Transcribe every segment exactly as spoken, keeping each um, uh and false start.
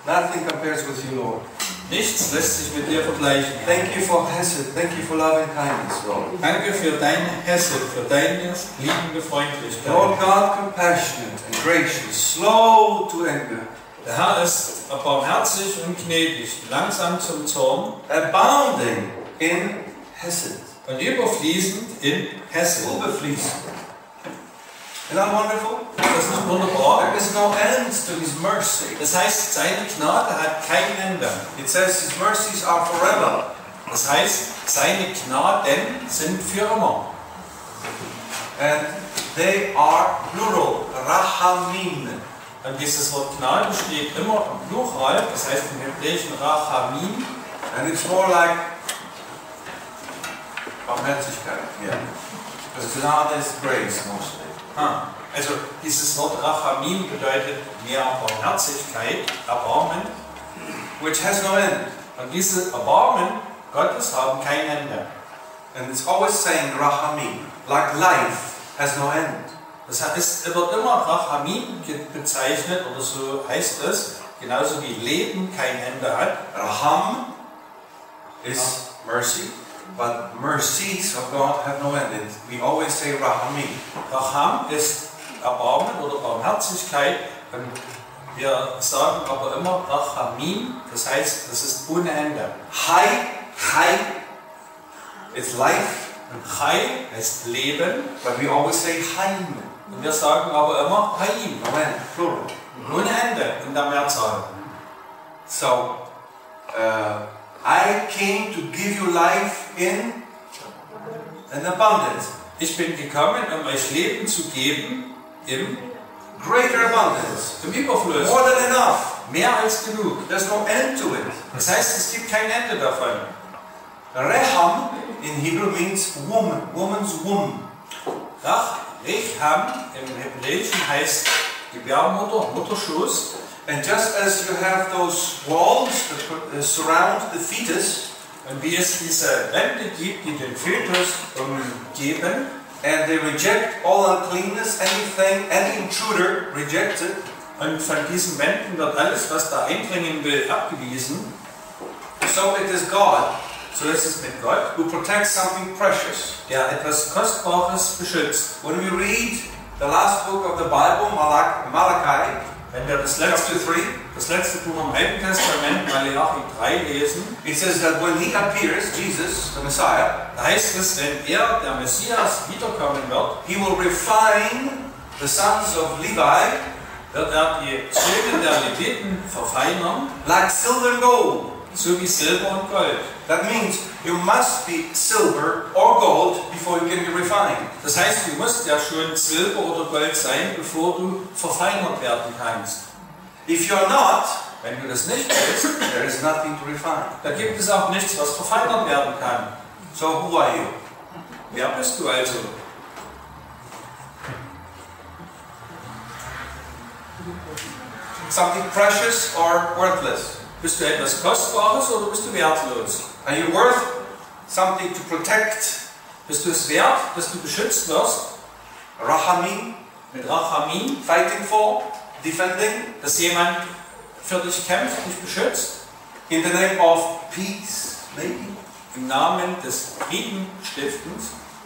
Nothing compares with you, Lord. Nichts lässt sich mit dir vergleichen. Thank you for Hesed. Thank you for loving kindness, Lord. Danke für deine Hesed, für deine liebende Freundlichkeit. Lord God, compassionate and gracious, slow to anger, Der Herr ist barmherzig und gnädig, langsam zum Zorn abounding in Hesed. und überfließend in Hesed. Überfließend. Isn't that wonderful? Das ist nicht wunderbar. There is no end to His mercy. Das heißt, seine Gnade hat kein Ende. It says His mercies are forever. Das heißt, seine Gnaden sind für immer. And they are plural, Rahamim. Und dieses Wort Gnade steht immer im Plural, das heißt im Hebräischen Rachamim. And it's more like Barmherzigkeit. Yeah. Because Gnade is grace mostly. Ah, also dieses Wort Rachamim bedeutet mehr Barmherzigkeit, Erbarmen. Which has no end. Und diese Erbarmen Gottes haben kein Ende. And it's always saying Rahamim, like life has no end. Das heißt, es wird immer Rachamim bezeichnet, oder so heißt es, genauso wie Leben kein Ende hat. Raham is mercy, but mercies of God have no end. We always say Rahamim. Racham ist Erbarmen oder Barmherzigkeit. Und wir sagen aber immer Rachamim, das heißt, das ist ohne Ende. Chai, Chai, it's life, Und Chai heißt Leben. but we always say Chaim. Und wir sagen aber immer Chaim. No end, plural. Ohne Ende in der Mehrzahl. So, uh, I came to give you life in an abundance. Ich bin gekommen, um euch Leben zu geben im, Greater abundance. im Überfluss. More than enough. Mehr als genug. There's no end to it. Das heißt, es gibt kein Ende davon. Reham in Hebrew means woman, woman's womb. Rach, Recham im Hebräischen heißt Gebärmutter, Mutterschoß. And just as you have those walls that uh, surround the fetus, Und wie es diese Wände gibt, die den Fötus umgeben, and they reject all uncleanness, anything, any intruder rejected, und von diesen Wänden wird alles, was da eindringen will, abgewiesen, so it is God so ist es mit Gott, who protects something precious. der etwas Kostbares beschützt. When we read the last book of the Bible, Malach- Malachi, Wenn wir das letzte, chapter three, das letzte Buch im Alten Testament, Malachi drei, lesen, it says that when he appears, Jesus, the Messiah, da heißt es, wenn er, der Messias, wiederkommen wird, he will refine the sons of Levi wird er die Söhne der Leviten verfeinern, like silver and gold. so wie Silber und Gold. That means you must be silver or gold before you can be refined. Das heißt, du musst ja schon Silber oder Gold sein, bevor du verfeinert werden kannst. If you're not, Wenn du das nicht bist, there is nothing to refine. da gibt es auch nichts, was verfeinert werden kann. So who are you? Wer bist du also? Something precious or worthless? Bist du etwas Kostbares oder bist du wertlos? Are you worth something to protect? Bist du es wert, dass du beschützt wirst? Rahamim, Mit Rachamim, fighting for, defending, dass jemand für dich kämpft, dich beschützt? in the name of peace, maybe? Im Namen des Friedenstiftens?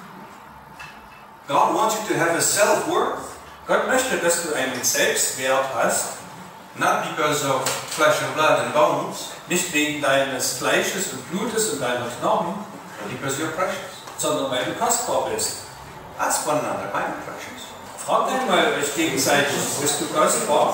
God wants you to have a self-worth, Gott möchte, dass du einen Selbstwert hast, not because of flesh and blood and bones, nicht wegen deines Fleisches und Blutes und deiner Knochen, but because you're precious. sondern weil du kostbar bist. Ask one another, I'm precious. Fragt einmal euch gegenseitig, bist du kostbar?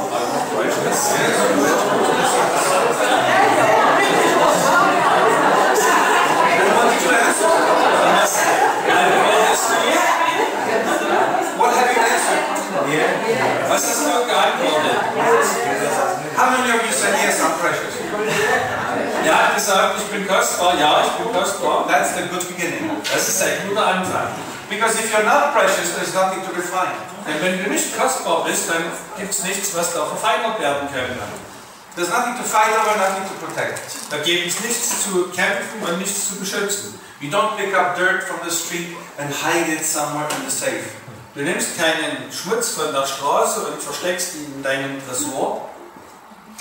What have you answered? Was hast du geantwortet? How many of you said yes, I'm precious? Er hat gesagt, ich bin kostbar. Ja, ich bin kostbar. That's the good beginning. Das ist ein guter Anfang. Because if you're not precious, there's nothing to refine. Denn wenn du nicht kostbar bist, dann gibt es nichts, was da verfeinert werden könnte. There's nothing to fight over, nothing to protect. Da gibt es nichts zu kämpfen und nichts zu beschützen. You don't pick up dirt from the street and hide it somewhere in the safe. Du nimmst keinen Schmutz von der Straße und versteckst ihn in deinem Tresor.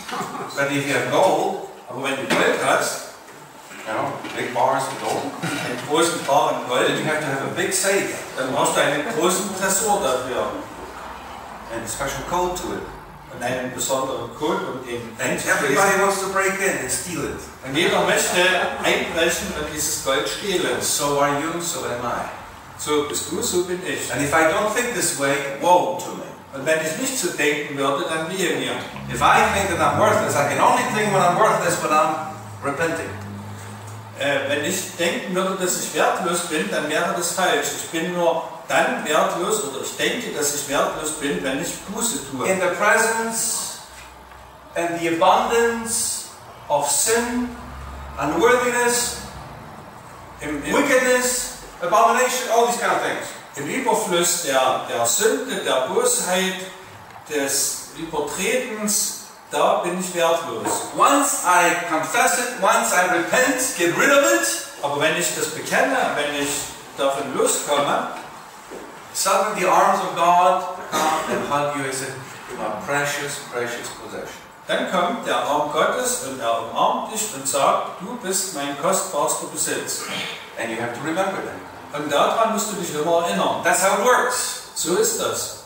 But if you have gold, Aber wenn du Gold hast, you know, big bars of gold, einen großen Bar an then Gold, you have to have a big safe dann brauchst du einen großen Tresor dafür and a special code to it. und einen besonderen Code, um den And einzulesen. everybody wants to break in and steal it. Und jeder möchte einbrechen und dieses Gold stehlen. So are you, so am I. So bist du, so bin ich. And if I don't think this way, woe to me. Und wenn ich nicht so denken würde, dann wehe mir. If I think that I'm worthless, I can only think when I'm worthless when I'm repenting. Äh, wenn ich denken würde, dass ich wertlos bin, dann wäre das falsch. Ich bin nur dann wertlos, oder ich denke, dass ich wertlos bin, wenn ich Buße tue. In the presence and the abundance of sin, unworthiness, Im, im, wickedness, abomination, all these kind of things. im Überfluss der, der Sünde, der Bosheit, des Übertretens, da bin ich wertlos. Once I confess it, once I repent, get rid of it, Aber wenn ich das bekenne, wenn ich davon loskomme, suddenly the arms of God come and hug you and say, "You're my precious, precious possession." dann kommt der Arm Gottes und er umarmt dich und sagt, du bist mein kostbarster Besitz. And you have to remember that. Und daran musst du dich immer erinnern. That's how it works. So ist das.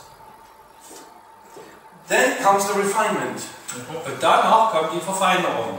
Then comes the refinement. Und danach kommt die Verfeinerung.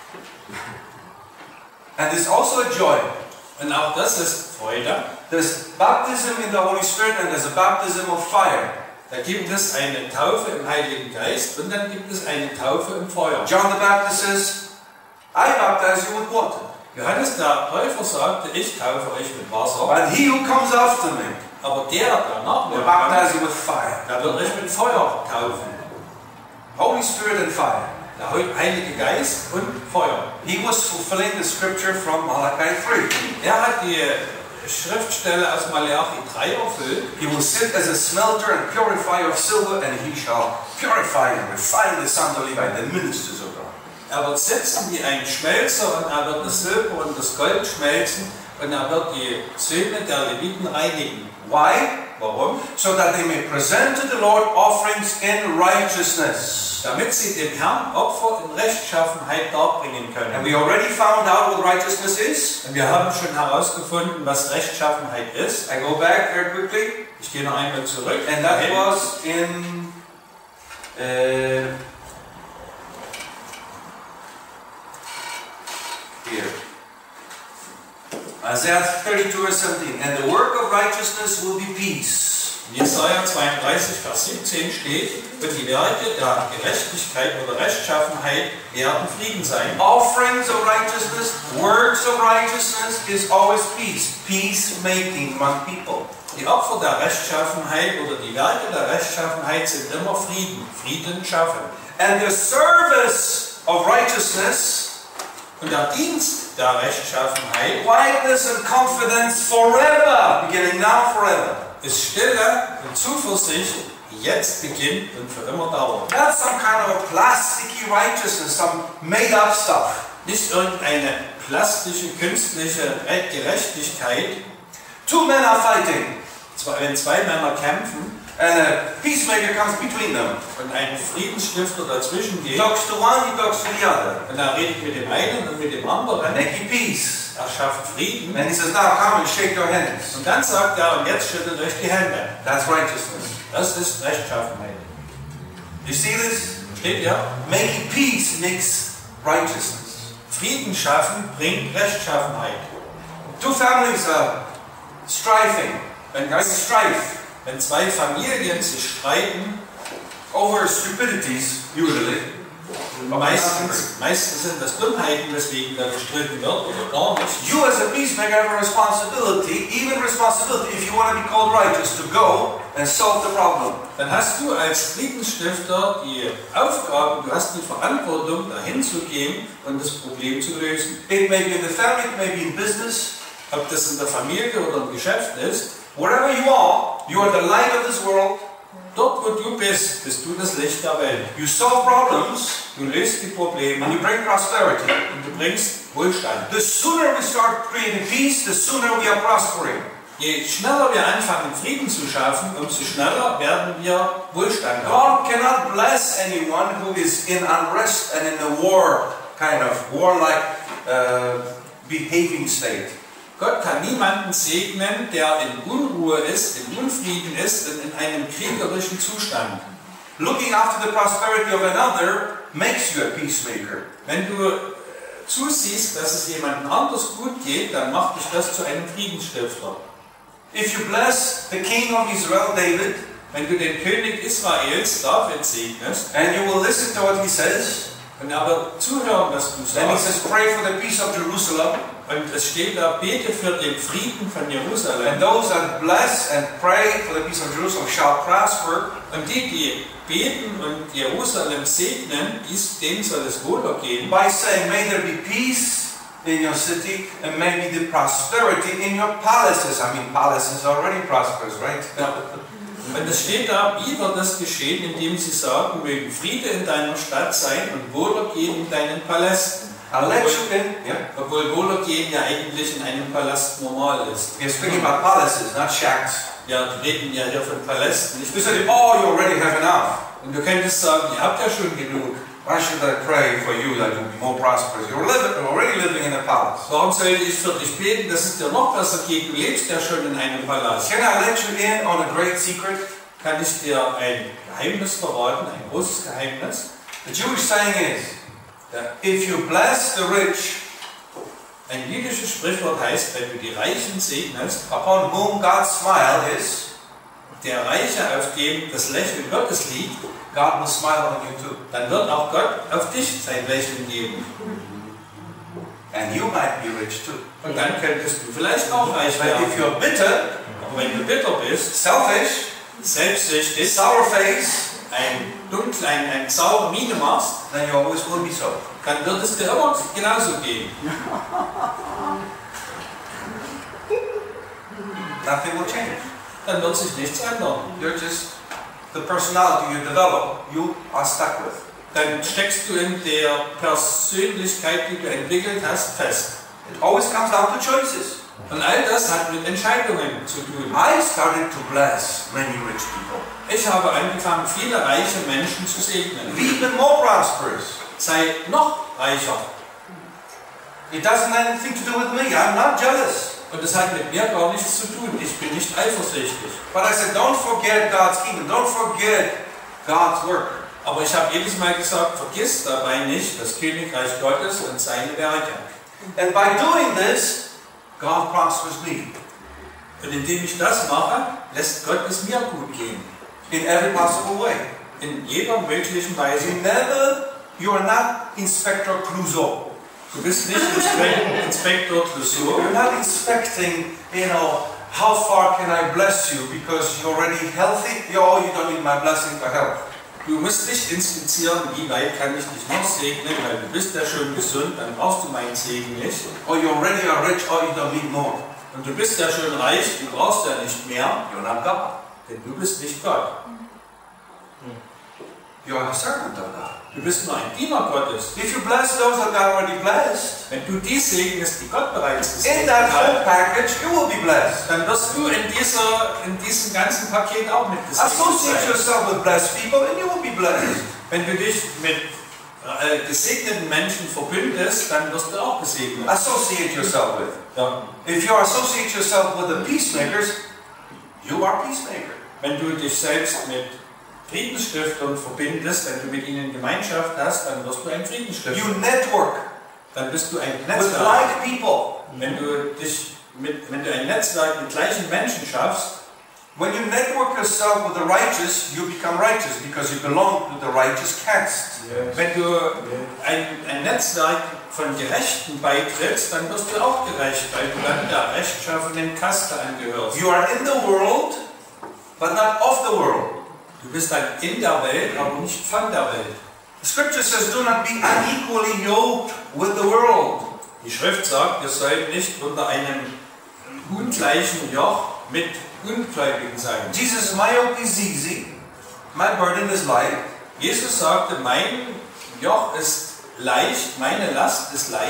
And it's also a joy. Und auch das ist Freude. There's baptism in the Holy Spirit and there's a baptism of fire. Da gibt es eine Taufe im Heiligen Geist und dann gibt es eine Taufe im Feuer. John the Baptist says, I baptize you with water. Johannes der Täufer sagte, ich taufe euch mit Wasser, But he who comes after me aber der, der nach mir will kommt, baptize you with fire. der wird euch mit Feuer taufen. Holy Spirit and fire. Der Heilige Geist und Feuer. He was fulfilling the scripture from Malachi three. Er hat die Schriftstelle aus Malachi drei erfüllt. He will sit as a smelter and purifier of silver, and he shall purify and refine the sons of Levi, the ministers of God. Er wird sitzen wie ein Schmelzer und er wird das Silber und das Gold schmelzen und er wird die Söhne der Leviten reinigen. Why? Warum? So that they may present to the Lord offerings in righteousness. Damit sie dem Herrn Opfer in Rechtschaffenheit darbringen And können. we already found out what righteousness is. Und wir haben schon herausgefunden, was Rechtschaffenheit ist. I go back very quickly. Ich gehe noch einmal zurück. And that was in uh, here. Isaiah thirty-two verse seventeen. And the work of righteousness will be peace. In Jesaja zweiunddreißig, Vers siebzehn steht, und die Werke der Gerechtigkeit oder Rechtschaffenheit werden Frieden sein. Offerings of righteousness, works of righteousness is always peace. Peacemaking among people. Die Opfer der Rechtschaffenheit oder die Werke der Rechtschaffenheit sind immer Frieden, Frieden schaffen. And the service of righteousness, Und der Dienst der Rechtschaffenheit quietness and confidence forever, beginning now forever. ist Stille und Zuversicht, die jetzt beginnt und für immer dauert. Not some kind of a plasticky righteousness, some made up stuff. Nicht irgendeine plastische, künstliche Gerechtigkeit. Two men are fighting, Zwei- Wenn zwei Männer kämpfen and a peacemaker comes between them. und ein Friedensstifter dazwischen He geht talks to one, he talks to the other. und er redet mit dem einen und mit dem anderen, Making peace. er schafft Frieden. And he says, now come and shake your hands. Und dann sagt er, und jetzt schüttelt euch die Hände. That's righteousness. Das ist Rechtschaffenheit. You see this? Steht ja? Making peace makes righteousness. Frieden schaffen bringt Rechtschaffenheit. Two families are striving, Wenn, going strife wenn zwei Familien sich streiten, over stupidities, usually. meistens, meistens sind das Dummheiten, weswegen da gestritten wird oder gar nicht. You as a peacemaker have a responsibility, even responsibility, if you want to be called righteous, to go and solve the problem. Dann hast du als Friedensstifter die Aufgabe, du hast die Verantwortung, dahin zu gehen und das Problem zu lösen. It may be in the family, it may be in business. Ob das in der Familie oder im Geschäft ist, Wherever you are, you are the light of this world. dort wo du bist, bist du das Licht der Welt. You solve problems Du löst die and Probleme you bring prosperity. und du bringst Wohlstand. The sooner we start creating peace, the sooner we are prospering. Je schneller wir anfangen, Frieden zu schaffen, umso schneller werden wir Wohlstand haben. God cannot bless anyone who is in unrest and in a war, kind of warlike uh, behaving state. Gott kann niemanden segnen, der in Unruhe ist, in Unfrieden ist und in einem kriegerischen Zustand. Looking after the prosperity of another makes you a peacemaker. Wenn du zusiehst, dass es jemandem anders gut geht, dann macht dich das zu einem Friedensstifter. If you bless the king of Israel, David, wenn du den König Israels, David, segnest, and you will listen to what he says, und aber zuhören, was du and he sagst, says, pray for the peace of Jerusalem, und es steht da, bete für den Frieden von and Jerusalem, those that bless and pray for the peace of Jerusalem shall prosper, und die, die beten und Jerusalem segnen, dies, denen soll es wohlergehen, by saying, may there be peace in your city, and maybe the prosperity in your palaces. I mean, palaces are already prosperous, right? ja. Und es steht da, wie wird das geschehen, indem sie sagen, mögen Friede in deiner Stadt sein und Wohlergehen in deinen Palästen. I'll let Obwohl, you in. Yeah. obwohl Wohlergehen ja eigentlich in einem Palast normal ist. We're speaking about palaces, not shacks. Ja, wir reden ja hier von Palästen. You Nicht say, oh, you already have enough. und du könntest sagen, ihr habt ja schon genug. Why should I pray for you that you'll be more prosperous? You're, living, you're already living in a palace. Warum sollte ich für dich beten, dass es dir noch besser geht? Du lebst ja schon in einem Palast. Can I let you in on a great secret? Kann ich dir ein Geheimnis verraten, ein großes Geheimnis? The Jewish saying is that if you bless the rich, Ein jüdisches Sprichwort heißt, wenn du die Reichen segnest, upon whom God's smile is, der Reiche, auf dem das Lächeln Gottes liegt, God will smile on you too. dann wird auch Gott auf dich sein Lächeln geben. And you might be rich too. Und dann könntest du vielleicht auch reich But werden. if you're bitter, Aber wenn du bitter bist, selfish, selbstsüchtig, sour face, ein dunkel, ein, ein saure Miene machst, then you always will be so. dann wird es dir immer genauso gehen. Nothing will change. Dann wird sich nichts ändern. You're just the personality you develop, you are stuck with. Dann steckst du in der Persönlichkeit, die du entwickelt hast, fest. It always comes down to choices. Und all das hat mit Entscheidungen zu tun. I started to bless many rich people. Ich habe angefangen, viele reiche Menschen zu segnen. Be even more prosperous. Sei noch reicher. It doesn't have anything to do with me. I'm not jealous. Und das hat mit mir gar nichts zu tun. Ich bin nicht eifersüchtig. But I said, don't forget God's kingdom. Don't forget God's work. Aber ich habe jedes Mal gesagt, vergiss dabei nicht das Königreich Gottes und seine Werke. And by doing this, God prospers me Und indem ich das mache, lässt Gott es mir gut gehen. in every possible way. In jeder möglichen Weise. You never, you are not Inspector Clouseau. Du bist nicht Inspek- Inspektor Clouseau. You're not inspecting, you know, how far can I bless you because you're already healthy? Oh, you don't need my blessing for health. Du musst nicht inspizieren, wie weit kann ich dich noch segnen, weil du bist ja schon gesund, dann brauchst du meinen Segen nicht. Or you already are rich, or you don't need more. Und du bist ja schon reich, du brauchst ja nicht mehr, You're not God. denn du bist nicht Gott. You're a servant of God. Du bist nur ein Diener Gottes. If you bless those that God already blessed, Wenn du die segnest, die Gott bereits in gesegnet that whole hat, package, you will be blessed. dann wirst du in, dieser, in diesem ganzen Paket auch mit gesegnet Associate sein. yourself with blessed people, and you will be blessed. Wenn du dich mit äh, gesegneten Menschen verbündest, dann wirst du auch gesegnet. Associate yourself with. Ja. If you associate yourself with the peacemakers, you are peacemaker. Wenn du dich selbst mit Friedensstiftern verbindest, wenn du mit ihnen Gemeinschaft hast, dann wirst du ein Friedensstifter. You network Dann bist du ein with Netzwerk. like people. Wenn du dich mit, wenn du ein Netzwerk mit gleichen Menschen schaffst, When you network yourself with the righteous, you become righteous because you belong to the righteous caste. wenn du ein, ein Netzwerk von Gerechten beitrittst, dann wirst du auch gerecht, weil du dann der rechtschaffenen Kaste angehörst. You are in the world, but not of the world. Du bist dann in der Welt, aber nicht von der Welt. The scripture says, do not be unequally yoked with the world. Die Schrift sagt, wir sollen nicht unter einem ungleichen Joch mit Ungläubigen sein. Jesus, my yoke is easy, my burden is light. Jesus sagte, mein Joch ist leicht, meine Last ist leicht.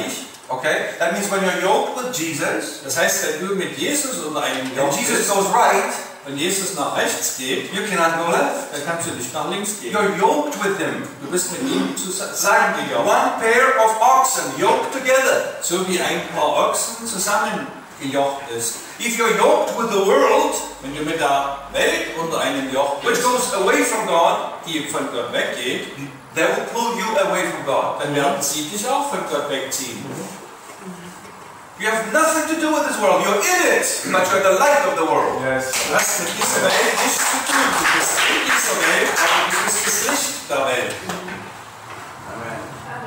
Okay? That means when you're yoked with Jesus, Das heißt, wenn du mit Jesus unter einem and Joch Jesus bist goes right, und Jesus nach rechts geht, you cannot go left. dann kannst du nicht nach links gehen. You're yoked with him. Du bist mit ihm It's like zusammengejocht. one pair of oxen yoked together. So wie ein paar Ochsen zusammengejocht ist. If you're yoked with the world, Wenn du mit der Welt unter einem Joch which bist, goes away from God, die von Gott weggeht, they will pull you away from God. dann werden sie dich auch von Gott wegziehen. You have nothing to do with this world. You're in it, but you're the light of the world. Yes. Du hast mit dieser Welt nichts zu tun. Du bist in dieser Welt, aber du bist das Licht der Welt. Amen.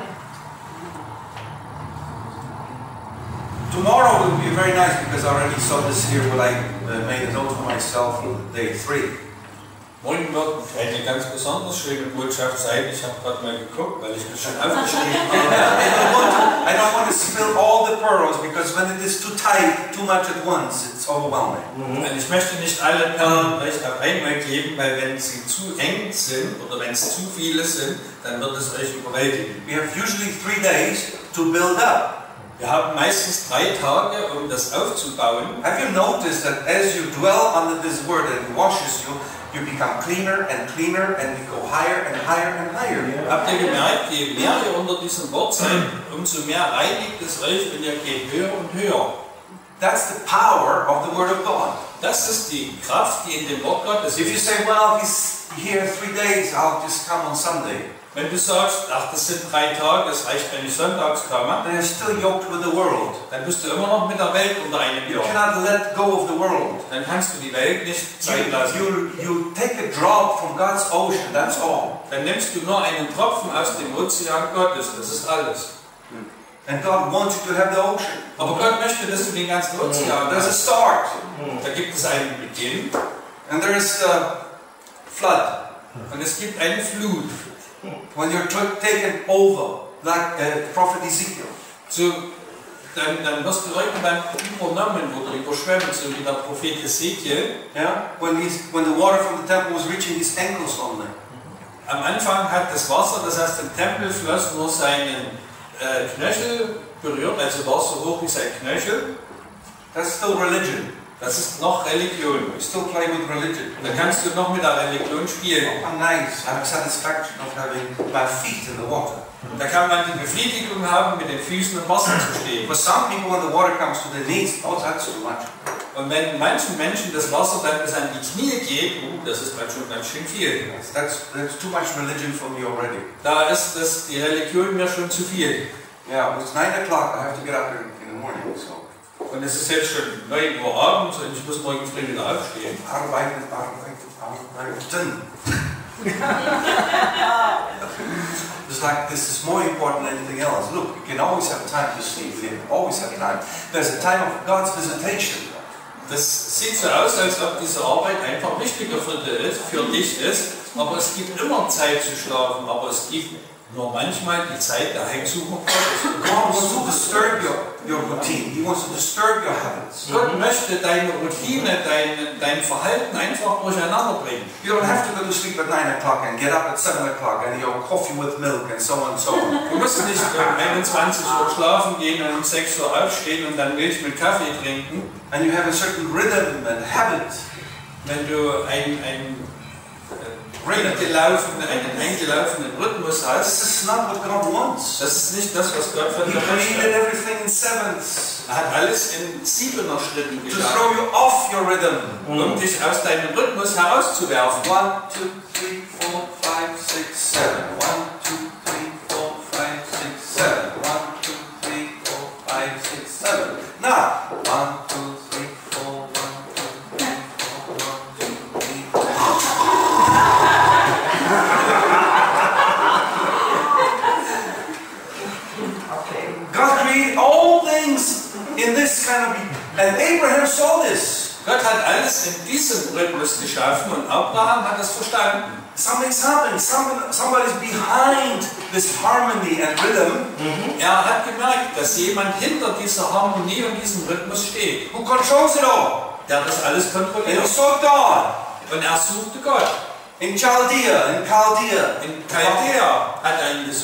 Tomorrow will be very nice because I already saw this here when I uh, made a note for myself for day three. Morgen wird eine ganz besonders schöne Botschaft sein. Ich habe gerade mal geguckt, weil ich das schon aufgeschrieben habe. I don't want to, I don't want to spill all the pearls because when it is too tight, too much at once, it's overwhelming. Und ich möchte nicht alle Perlen gleich auf einmal geben, weil wenn sie zu eng sind oder wenn es zu viele sind, dann wird es euch überwältigen. We have usually three days to build up. Wir haben meistens drei Tage, um das aufzubauen. Have you noticed that as you dwell under this word and it washes you, you become cleaner and cleaner and you go higher and higher and higher? Habt ihr gemerkt, je mehr ihr unter diesem Wort seid, umso mehr reinigt es euch und ihr geht höher und höher. That's the power of the Word of God. Das ist die Kraft, die in dem Wort Gottes If you ist. say, well, he's here three days, I'll just come on Sunday, Wenn du sagst, ach, das sind drei Tage, es reicht, wenn ich sonntags komme, then you're still yoked with the world. dann bist du immer noch mit der Welt unter einem You Joch. cannot let go of the world. Dann kannst du die Welt nicht sein lassen. You, you, you take a drop from God's ocean, that's all. Dann nimmst du nur einen Tropfen aus dem Ozean Gottes, das ist alles. And God wants you to have the ocean. Aber Gott möchte, dass du den ganzen Ozean There's a hast. start, Da gibt es einen Beginn and there is the flood. und es gibt eine Flut. When you're t- taken over, like uh, Prophet Ezekiel. So, dann, dann wirst du irgendwann übernommen oder überschwemmt, so wie der Prophet Ezekiel. Yeah? When, he's, when the water from the temple was reaching his ankles only. Am Anfang hat das Wasser, das aus dem Tempel floss, nur seinen äh, Knöchel berührt, also war so hoch wie sein Knöchel. That's still religion. Das ist noch Religion. You still play with religion. Da kannst du noch mit der Religion spielen. I'm nice. I have satisfaction of having my feet in the water. Da kann man die Befriedigung haben, mit den Füßen im Wasser zu stehen. For some people, when the water comes to their knees, oh, that's too much. Und wenn manchen Menschen das Wasser dann bis an die Knie geht, uh, das ist dann schon ganz schön viel. That's, that's, that's too much religion for me already. Da ist das, die Religion mir schon zu viel. Yeah, it's nine o'clock. I have to get up in, in the morning. So, Und es ist jetzt schon neun Uhr abends und ich muss morgen früh wieder aufstehen. arbeiten, arbeiten, arbeiten. It's like this is more important than anything else. Look, you can always have time to sleep. You can always have time. There's a time of God's visitation. Das sieht so aus, als ob diese Arbeit einfach wichtiger für dich, für dich ist, aber es gibt immer Zeit zu schlafen, aber es gibt nur manchmal die Zeit der Heimsuchung Gottes. God wants to disturb your, your routine. He wants to disturb your habits. Gott möchte deine Routine, dein, dein Verhalten einfach durcheinander bringen. You don't have to go to sleep at nine o'clock and get up at seven o'clock and you know, coffee with milk and so on and so on. Du musst nicht um einundzwanzig Uhr schlafen gehen und um sechs Uhr aufstehen und dann Milch mit Kaffee trinken. And you have a certain rhythm and habit. Wenn du einen, einen, eingelaufenen, einen eingelaufenen Rhythmus hast, This is not what God wants. das ist nicht das, was Gott von He dir created möchte. everything in sevens Er hat alles in siebener Schritten to geschaffen, throw you off your rhythm. um dich aus deinem Rhythmus herauszuwerfen. One, two, three, four, five, six, seven. One, two, three, four, five, six, seven. One, two, three, four, five, six, seven. Now, one, two, three, four, one, two, three, four, one, two, three, four. God created all things in this kind of, and Abraham saw this. Gott hat alles in diesem Rhythmus geschaffen und Abraham hat es verstanden. Something's happening. Something, somebody's behind this harmony and rhythm. Er hat gemerkt, dass jemand hinter dieser Harmonie und diesem Rhythmus steht, Who controls it all? der das alles And he kontrolliert. saw God Und er suchte Gott. in Chaldea, in Chaldea. In Chaldea hat er ihn gesucht.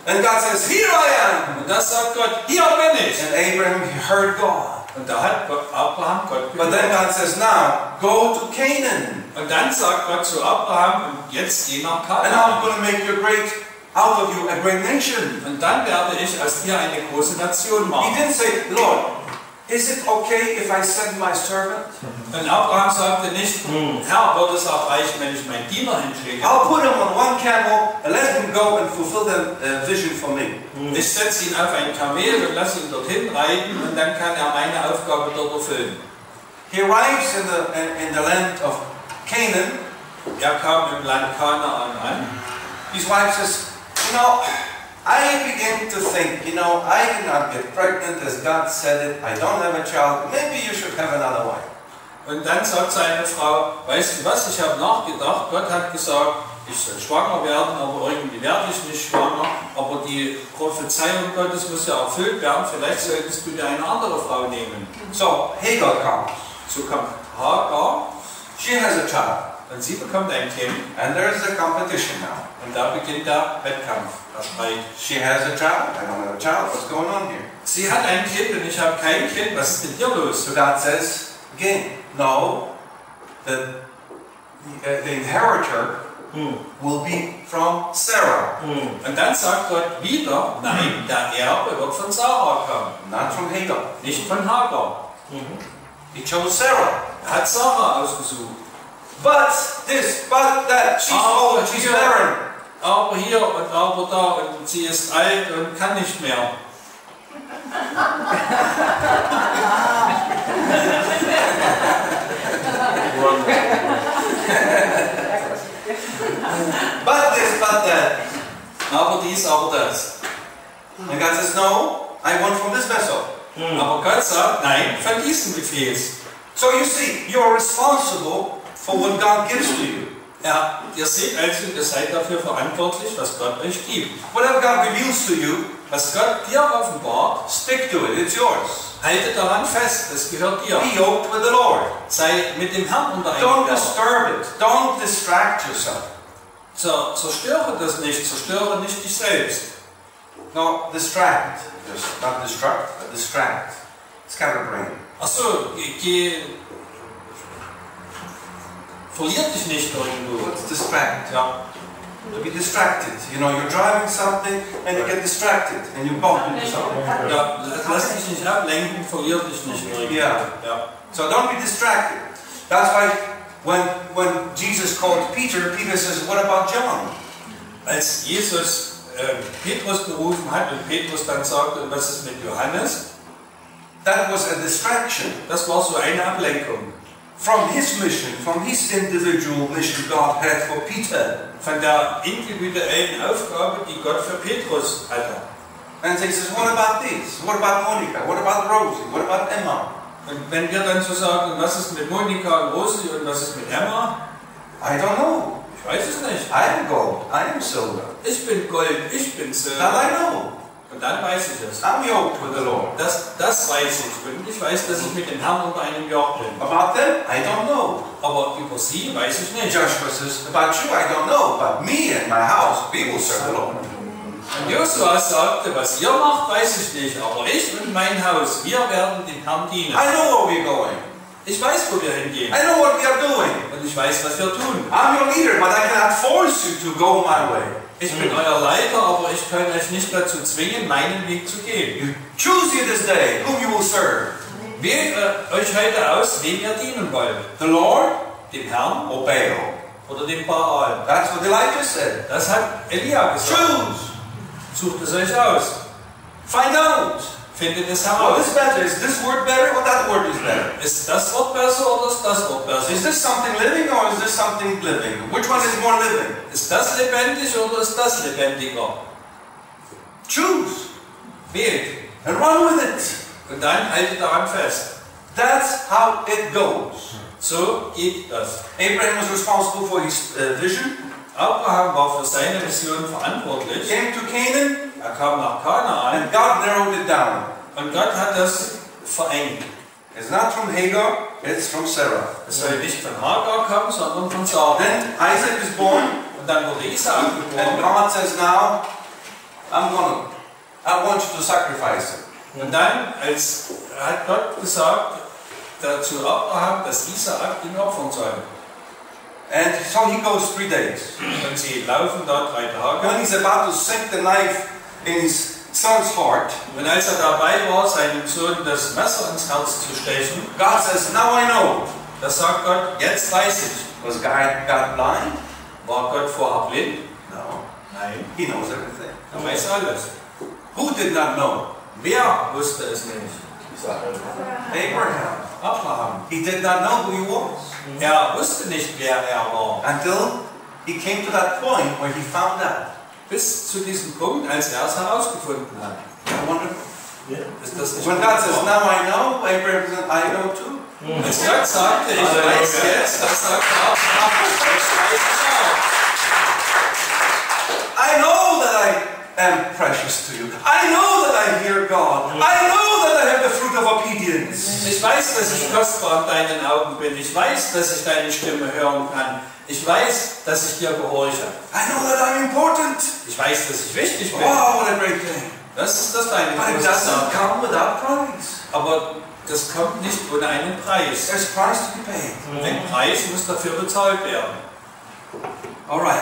And God says, here I am. Und das sagt Gott, hier bin ich. And Abraham heard God. Und da hat Gott, Abraham Gott But then gehört. God says, now go to Canaan. Und dann sagt Gott zu Abraham, und jetzt geh nach And I'm Kanaan. going to make you great, out of you a great nation. Und dann werde ich aus dir eine große Nation He machen. didn't say, Lord, is it okay if I send my servant? Und Abraham sagte nicht, Herr, wird es auch reichen, wenn ich meinen Diener hinschicke? I'll put him on one camel and let him go and fulfill the uh, vision for me. Ich setze ihn auf ein Kamel und lasse ihn dorthin reiten und dann kann er meine Aufgabe dort erfüllen. He arrives in the, in, in the land of Canaan. Er kam im Land Kanaan an. His wife says, you know, I begin to think, you know, I did not get pregnant as God said it. I don't have a child. Maybe you should have another wife. Und dann sagt seine Frau, weißt du was, ich habe nachgedacht, Gott hat gesagt, ich soll schwanger werden, aber irgendwie werde ich nicht schwanger. Aber die Prophezeiung Gottes muss ja erfüllt werden, vielleicht solltest du dir eine andere Frau nehmen. So Hagar comes. So kommt Hagar She has a child. und sie bekommt ein Kind And there's a competition now. und da beginnt der Wettkampf, der Streit. She has a child. I don't have a child. What's going on here? Sie hat ein Kind und ich habe kein Kind, was ist mit dir los? So God says, again, no, the, uh, the inheritor will be from Sarah, Und dann sagt Gott wieder, nein, der Erbe wird von Sarah kommen, not from Hagar. nicht von Hagar. He chose Sarah. Er hat Sarah ausgesucht. But this, but that, she's Oh, old, she's yeah. barren. Aber hier und aber da und sie ist alt und kann nicht mehr. But this, but that. Aber dies, aber das. And God says, no, I want from this vessel. Aber Gott sagt, nein, von diesem Gefäß. So you see, you're responsible for what God gives to you. Ja, ihr seht also, ihr seid dafür verantwortlich, was Gott euch gibt. Whatever God reveals to you, Was Gott dir offenbart, stick to it, it's yours. halte daran fest, es gehört dir. Be yoked with the Lord. Sei mit dem Herrn unter einem Don't Joch. disturb it. Don't distract yourself. Zer- Zerstöre das nicht, zerstöre nicht dich selbst. No, distract. Just not destruct, but distract. Scatterbrain. Achso, geh, geh, verlier dich nicht irgendwo. What's distract? Ja. To be distracted. You know, you're driving something and you get distracted and you bump into something. Ja, lass dich nicht ablenken, verlier dich nicht irgendwo. Ja. Ja. So don't be distracted. That's why when when Jesus called Peter, Peter says, "What about John?" Als Jesus äh, Petrus gerufen hat und Petrus dann sagte, und was ist mit Johannes? That was a distraction Das war so eine Ablenkung from his mission, from his individual mission God had for Peter. von der individuellen Aufgabe, die Gott für Petrus hatte. And he says, "What about this? What about Monica? What about Rosie? What about Emma?" Und wenn wir dann so sagen, was ist mit Monika und Rosi und was ist mit Emma? I don't know. Ich weiß es nicht. I am gold. I am silver. Ich bin Gold, ich bin That Silber. I know. Und dann weiß ich es. I'm yoked with the Lord. Das, das weiß ich. Und ich weiß, dass ich mit dem Herrn unter einem Joch bin. About them, I don't know. Aber über sie weiß ich nicht. Joshua says, "About you, I don't know. But me and my house, we will serve the Lord." Und Josua sagte, was ihr macht, weiß ich nicht. Aber ich und mein Haus, wir werden dem Herrn dienen. I know where we're going. Ich weiß, wo wir hingehen. I know what we are doing. Und ich weiß, was wir tun. I'm your leader, but I cannot force you to go my way. Ich bin euer Leiter, aber ich kann euch nicht dazu zwingen, meinen Weg zu gehen. You choose you this day whom you will serve. Wählt äh, euch heute aus, wem ihr dienen wollt. The Lord Dem Herrn or Baal. oder dem Baal. That's what Elijah said. Das hat Elia gesagt. Choose. Sucht es euch aus. Find out. Findet es What heraus. is better? Is this word better or that word is better? Ist das Wort besser oder ist das Wort besser? Is this something living or is this something living? Which one is more living? Ist das lebendig oder ist das lebendiger? Choose Wählt. and run with it. Und dann haltet daran fest. That's how it goes. So geht das. Abraham was responsible for his uh, vision. Abraham war für seine Mission verantwortlich. Came to Canaan Er kam nach Kanaan and God narrowed it down. und Gott hat das verengt. It's not from Hagar, it's from Sarah. Es soll nicht von Hagar kommen, sondern von Sarah. Then Isaac is born Und dann wurde Isaak and geboren. God says now, I'm gonna, I want you to sacrifice him. Und dann als, hat Gott gesagt dazu Abraham, dass Isaak ihn opfern soll. And so he goes three days. Und sie laufen da drei Tage. When he's about to sink the knife in his son's heart, Und als er dabei war, seinem Sohn das Messer ins Herz zu stechen, God says, now I know. da sagt Gott, jetzt weiß ich. Was God, God blind? War Gott vorher blind? No. Nein. He knows everything. Er weiß alles. Who did not know? Wer wusste es nicht? Abraham. Abraham. He did not know who he was. Er wusste nicht, wer er war. Until he came to that point where he found out. Bis zu diesem Punkt, als er es herausgefunden hat. Wonderful. Ist das nicht When God says, wunderbar? now I know, Abraham said, I know too. Als Gott sagte, ich weiß jetzt, das sagt Abraham, ich weiß es auch. I know that I am precious to you. I know that I hear God. I know that I have the fruit of obedience. Ich weiß, dass ich kostbar in deinen Augen bin. Ich weiß, dass ich deine Stimme hören kann. Ich weiß, dass ich dir gehorche. I know that I'm important. Ich weiß, dass ich wichtig bin. Wow, what a great thing. Das ist das deine But it große doesn't Sache. come without price. Aber das kommt nicht ohne einen Preis. There's a price to be paid. Ein Preis muss dafür bezahlt werden. All right.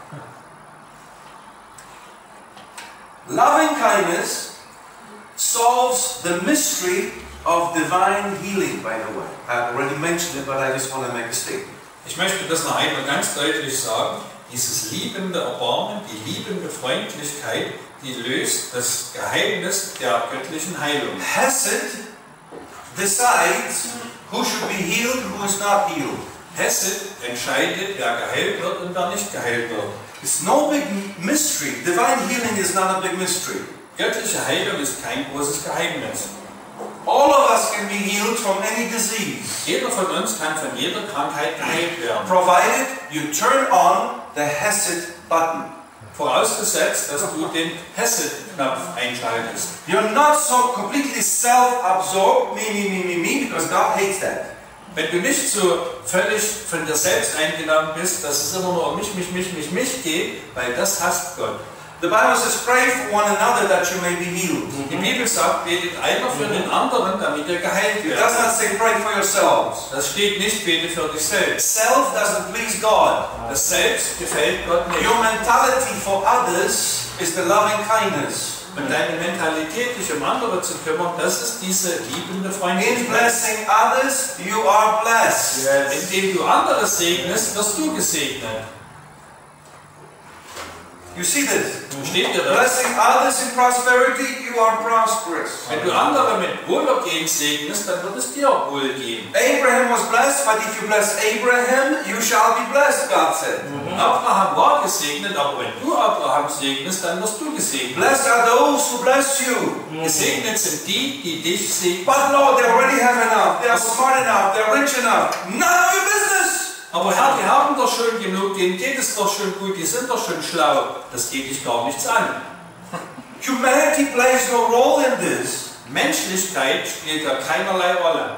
Loving kindness solves the mystery of divine healing, by the way. I already mentioned it, but I just want to make a statement. Ich möchte das noch einmal ganz deutlich sagen. Dieses liebende Erbarmen, die liebende Freundlichkeit, die löst das Geheimnis der göttlichen Heilung. Hesed decides who should be healed, who is not healed. Hesed entscheidet, wer geheilt wird und wer nicht geheilt wird. It's no big mystery. Divine healing is not a big mystery. Göttliche Heilung ist kein großes Geheimnis. All of us can be healed from any disease, Jeder von uns kann von jeder Krankheit geheilt werden. provided you turn on the Hesed button. Vorausgesetzt, dass du den Hesed-Knopf einschaltest. You're not so completely self-absorbed, me, me, me, me, me, because God hates that. Wenn du nicht so völlig von dir selbst eingenommen bist, dass es immer nur um mich, mich, mich, mich, mich geht, weil das hasst Gott. The Bible says, pray for one another that you may be healed. Die Bibel sagt, betet einer für den anderen, damit ihr geheilt It does werdet. not say pray for yourselves. Das steht nicht, bete für dich selbst. Self doesn't please God. Das Selbst gefällt Gott nicht. Your mentality for others is the loving kindness. Und deine Mentalität, dich um andere zu kümmern, das ist diese liebende In Freundlichkeit. blessing others, you are blessed. Indem du andere segnest, wirst du gesegnet. You see this? Steht dir das? Blessing others in prosperity, you are prosperous. Wenn du andere mit Wohlergehen segnest, dann wird es dir wohl gehen. Abraham was blessed, but if you bless Abraham, you shall be blessed, God said. Abraham war gesegnet, aber wenn du Abraham segnest, dann wirst du gesegnet. Blessed are those who bless you. Gesegnet sind die, die dich segnen. But Lord, they already have enough. They are smart enough. They are rich enough. None of your business. Aber Herr, die haben doch schon genug, denen geht es doch schon gut, die sind doch schon schlau. Das geht dich gar nichts an. Humanity plays no role in this. Menschlichkeit spielt da keinerlei Rolle.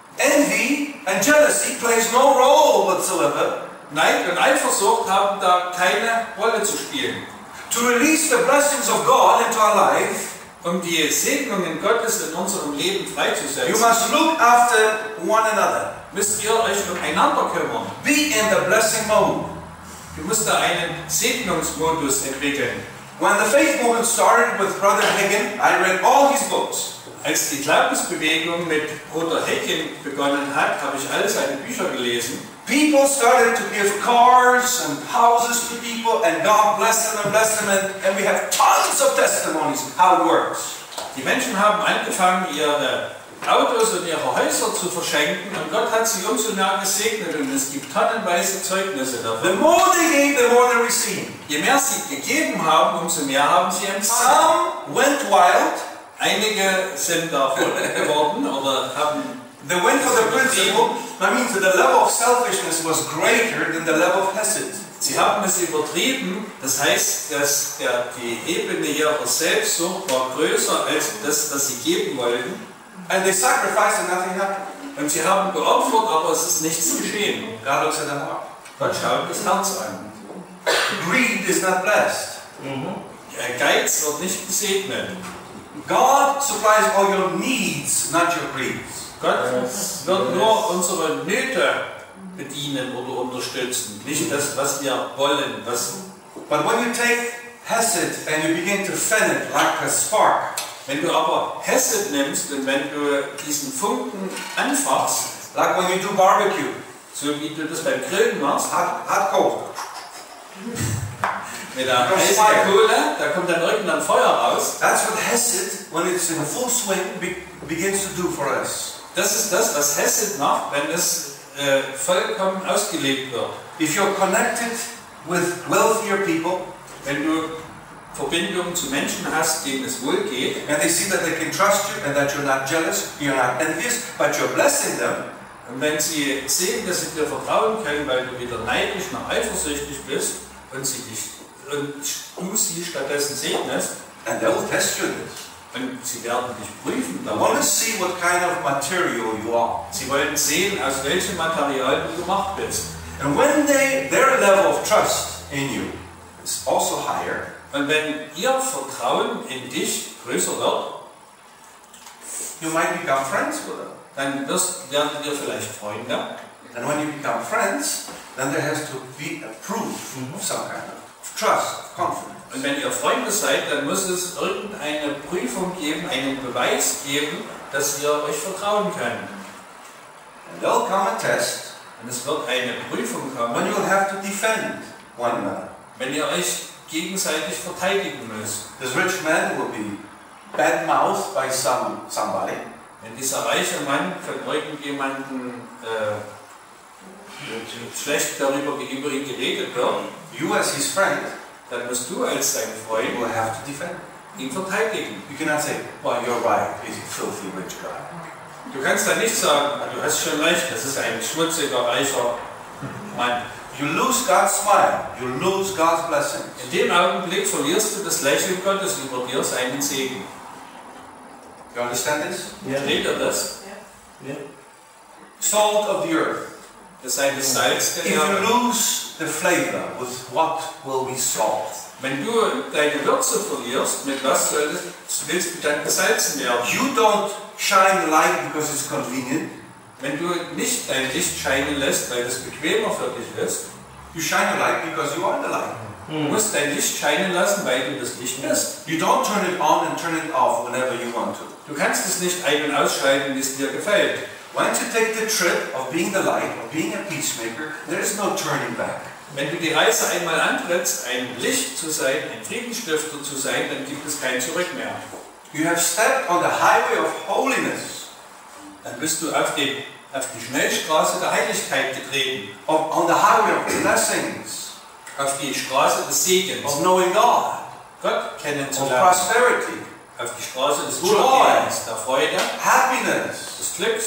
Envy and jealousy plays no role whatsoever. Neid und Eifersucht haben da keine Rolle zu spielen. To release the blessings of God into our life, Um die Segnungen Gottes in unserem Leben you freizusetzen, must look after one another. müsst ihr euch umeinander kümmern. Be in the blessing mode. Du musst da einen Segnungsmodus entwickeln. When the faith movement started with Brother Hagin, I read all his books. Als die Glaubensbewegung mit Bruder Hagin begonnen hat, habe ich alle seine Bücher gelesen. People started to give cars and houses to people, and God blessed them and blessed them, and, and we have tons of testimonies how it works. Die Menschen haben angefangen, ihre Autos und ihre Häuser zu verschenken, und Gott hat sie umso mehr gesegnet, und es gibt tonnenweise Zeugnisse The davon. more they gave, the more they received. Je mehr sie gegeben haben, umso mehr haben sie empfangen. Some went wild. Einige sind da verrückt geworden oder haben They went for the principle. That means that the level of selfishness was greater than the level of hesed. Sie haben es übertrieben, das heißt, dass der, die Ebene ihrer Selbstsucht war größer als das, was sie geben wollten. And they sacrificed and nothing happened. Und sie haben geopfert, aber es ist nichts geschehen. God looks at the heart. Gott schaut das Herz an. Greed is not blessed. Geiz wird nicht gesegnet. God supplies all your needs, not your greeds. Gott wird nur unsere Nöte bedienen oder unterstützen, nicht das, was wir wollen. Was But when you take Hesed and you begin to fan it like a spark, wenn du aber Hesed nimmst und wenn du diesen Funken anfachst, like when you do barbecue, so wie du das beim Grillen machst, hot, hot cold, mit der heißen Kohle, da kommt dann irgendwann Feuer raus. that's what Hesed, when it's in full swing, be, begins to do for us. Das ist das, was Hesed macht, wenn es äh, vollkommen ausgelebt wird. If you're connected with wealthier people, Wenn du Verbindungen zu Menschen hast, denen es wohl geht, and they see that they can trust you and that you're not jealous, you're not envious, but you're blessing them, und wenn sie sehen, dass sie dir vertrauen können, weil du weder neidisch noch eifersüchtig bist und, sie dich, und du sie stattdessen segnest, and they will test you in this. und sie werden dich prüfen They want to dabei. see what kind of material you are. Sie wollen sehen, aus welchem Material du gemacht bist. And when they, their level of trust in you is also higher, Und wenn ihr Vertrauen in dich größer wird, you might become friends with them. dann wirst, werden wir vielleicht Freunde. And when you become friends, then there has to be a proof of some kind of trust, of confidence. Und wenn ihr Freunde seid, dann muss es irgendeine Prüfung geben, einen Beweis geben, dass ihr euch vertrauen könnt. And there'll come a test Und es wird eine Prüfung when kommen, you'll have to defend one another. wenn ihr euch gegenseitig verteidigen müsst. This rich man will be bad-mouthed by some somebody, Wenn dieser reiche Mann von irgendjemandem äh, schlecht darüber über ihn geredet wird, you as his friend dann musst du als sein Freund will have to defend. ihn verteidigen. You cannot say, well, you're right, he's a filthy rich guy. Du kannst dann nicht sagen, "Ah, du hast schon recht, das ist ein schmutziger, reicher Mann." You lose God's smile, you lose God's blessings. In dem Augenblick verlierst du das Lächeln Gottes über dir, seinen Segen. You understand this? Versteht ihr das? Salt of the earth. Das sei das Salz der If you Erde. lose the flavor, with what will we salt? Wenn du deine Würze verlierst, mit was solltest, willst du dann gesalzen werden? You don't shine light because it's convenient. Wenn du nicht dein Licht scheinen lässt, weil es bequemer für dich ist, You shine your light because you are the light. du musst dein Licht scheinen lassen, weil du das Licht bist. You don't turn it on and turn it off whenever you want to. Du kannst es nicht ein- und ausschalten, wie es dir gefällt. Once you take the trip of being the light, of being a peacemaker, there is no turning back. Wenn du die Reise einmal antrittst, ein Licht zu sein, ein Friedensstifter zu sein, dann gibt es kein Zurück mehr. You have stepped on the highway of holiness, Dann bist du auf die, auf die Schnellstraße der Heiligkeit getreten, of, on the highway of blessings, auf die Straße des Segens, of knowing God, Gott of kennenzulernen, prosperity, auf die Straße des Joy. Wohlergehens, der Freude, happiness, des Glücks,